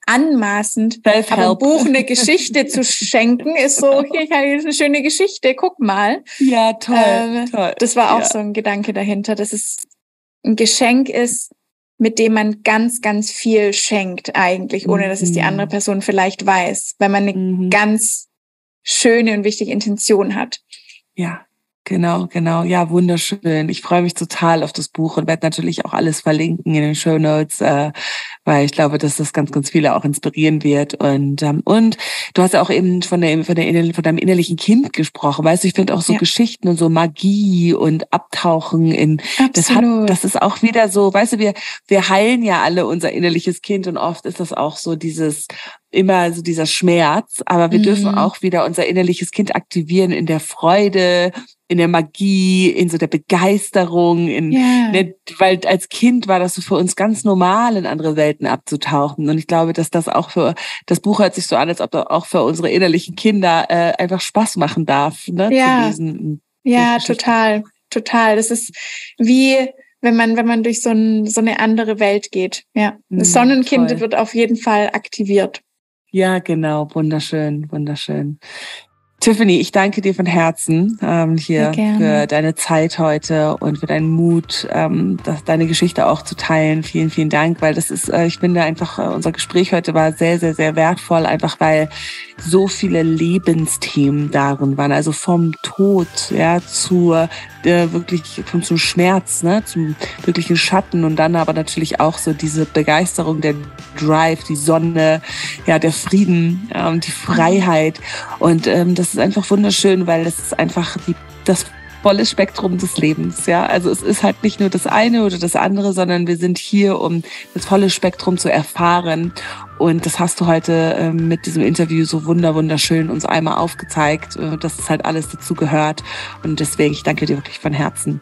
anmaßend, aber ein Buch eine Geschichte zu schenken, ist so, hier, ich habe eine schöne Geschichte, guck mal. Ja, toll, ähm, toll. Das war auch ja. so ein Gedanke dahinter, dass es ein Geschenk ist, mit dem man ganz, ganz viel schenkt eigentlich, ohne dass es die andere Person vielleicht weiß, weil man eine mhm. ganz schöne und wichtige Intention hat. Ja. Genau, genau. Ja, wunderschön. Ich freue mich total auf das Buch und werde natürlich auch alles verlinken in den Shownotes, äh, weil ich glaube, dass das ganz, ganz viele auch inspirieren wird. Und ähm, und du hast ja auch eben von der von der von deinem innerlichen Kind gesprochen. Weißt du, ich finde auch so ja. Geschichten und so Magie und Abtauchen in Absolut. das hat, das ist auch wieder so. Weißt du, wir wir heilen ja alle unser innerliches Kind und oft ist das auch so dieses immer so dieser Schmerz, aber wir mhm. dürfen auch wieder unser innerliches Kind aktivieren in der Freude, in der Magie, in so der Begeisterung, in, yeah. ne, weil als Kind war das so für uns ganz normal, in andere Welten abzutauchen. Und ich glaube, dass das auch für, das Buch hört sich so an, als ob das auch für unsere innerlichen Kinder äh, einfach Spaß machen darf, ne, ja. zu lesen. Ja, total, total. Das ist wie, wenn man, wenn man durch so, ein, so eine andere Welt geht. Ja, das Sonnenkind Toll. Wird auf jeden Fall aktiviert. Ja, genau, wunderschön, wunderschön. Tiffany, ich danke dir von Herzen ähm, hier für deine Zeit heute und für deinen Mut, ähm, das, deine Geschichte auch zu teilen. Vielen, vielen Dank, weil das ist, äh, ich finde einfach, äh, unser Gespräch heute war sehr, sehr, sehr wertvoll, einfach weil so viele Lebensthemen darin waren, also vom Tod, ja, zur äh, wirklich vom zum Schmerz, ne, zum wirklichen Schatten und dann aber natürlich auch so diese Begeisterung, der Drive, die Sonne, ja, der Frieden, ähm, die Freiheit und ähm, das ist einfach wunderschön, weil es ist einfach die, das volle Spektrum des Lebens, ja. Also es ist halt nicht nur das eine oder das andere, sondern wir sind hier, um das volle Spektrum zu erfahren. Und das hast du heute äh, mit diesem Interview so wunder wunderschön uns einmal aufgezeigt, äh, dass es halt alles dazu gehört. Und deswegen, ich danke dir wirklich von Herzen.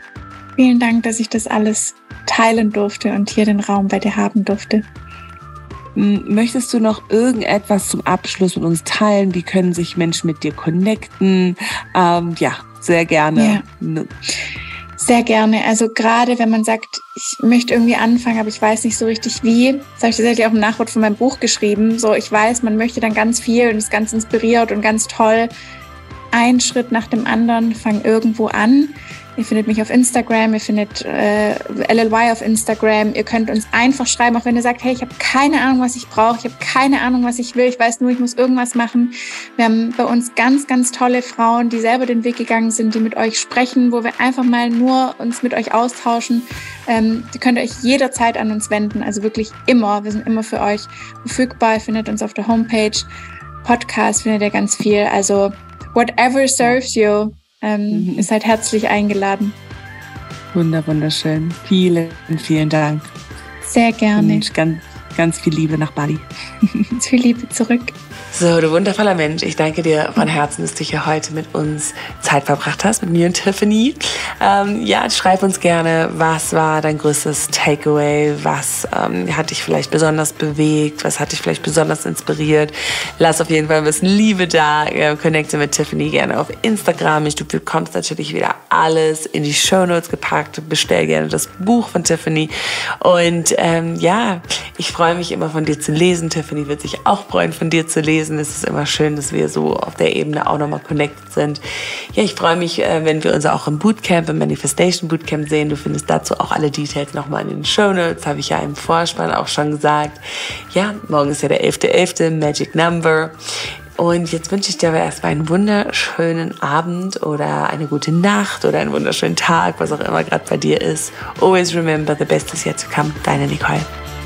Vielen Dank, dass ich das alles teilen durfte und hier den Raum bei dir haben durfte. Möchtest du noch irgendetwas zum Abschluss mit uns teilen? Wie können sich Menschen mit dir connecten? Ähm, ja, sehr gerne. Ja. Sehr gerne. Also gerade wenn man sagt, ich möchte irgendwie anfangen, aber ich weiß nicht so richtig wie. Das habe ich tatsächlich auch im Nachwort von meinem Buch geschrieben. So, ich weiß, man möchte dann ganz viel und ist ganz inspiriert und ganz toll. Ein Schritt nach dem anderen, fang irgendwo an. Ihr findet mich auf Instagram, ihr findet äh, L L Y auf Instagram. Ihr könnt uns einfach schreiben, auch wenn ihr sagt, hey, ich habe keine Ahnung, was ich brauche, ich habe keine Ahnung, was ich will, ich weiß nur, ich muss irgendwas machen. Wir haben bei uns ganz, ganz tolle Frauen, die selber den Weg gegangen sind, die mit euch sprechen, wo wir einfach mal nur uns mit euch austauschen. Ähm, ihr könnt euch jederzeit an uns wenden, also wirklich immer. Wir sind immer für euch verfügbar. Ihr findet uns auf der Homepage. Podcast findet ihr ganz viel. Also whatever serves you. Ähm, mhm. Ihr seid herzlich eingeladen. Wunder, wunderschön. Vielen, vielen Dank. Sehr gerne. Und ganz, ganz viel Liebe nach Bali. Ganz viel Liebe zurück. So, du wundervoller Mensch, ich danke dir von Herzen, dass du hier heute mit uns Zeit verbracht hast, mit mir und Tiffany. Ähm, ja, schreib uns gerne, was war dein größtes Takeaway, was ähm, hat dich vielleicht besonders bewegt, was hat dich vielleicht besonders inspiriert. Lass auf jeden Fall ein bisschen Liebe da, äh, connecte mit Tiffany gerne auf Instagram. Du bekommst natürlich wieder alles in die Shownotes gepackt, bestell gerne das Buch von Tiffany und ähm, ja, ich freue mich immer von dir zu lesen. Tiffany wird sich auch freuen, von dir zu lesen. Es ist immer schön, dass wir so auf der Ebene auch nochmal connected sind. Ja, ich freue mich, wenn wir uns auch im Bootcamp, im Manifestation Bootcamp sehen. Du findest dazu auch alle Details nochmal in den Shownotes, habe ich ja im Vorspann auch schon gesagt. Ja, morgen ist ja der elfte elfte Magic Number. Und jetzt wünsche ich dir aber erstmal einen wunderschönen Abend oder eine gute Nacht oder einen wunderschönen Tag, was auch immer gerade bei dir ist. Always remember, the best is yet to come. Deine Nicole.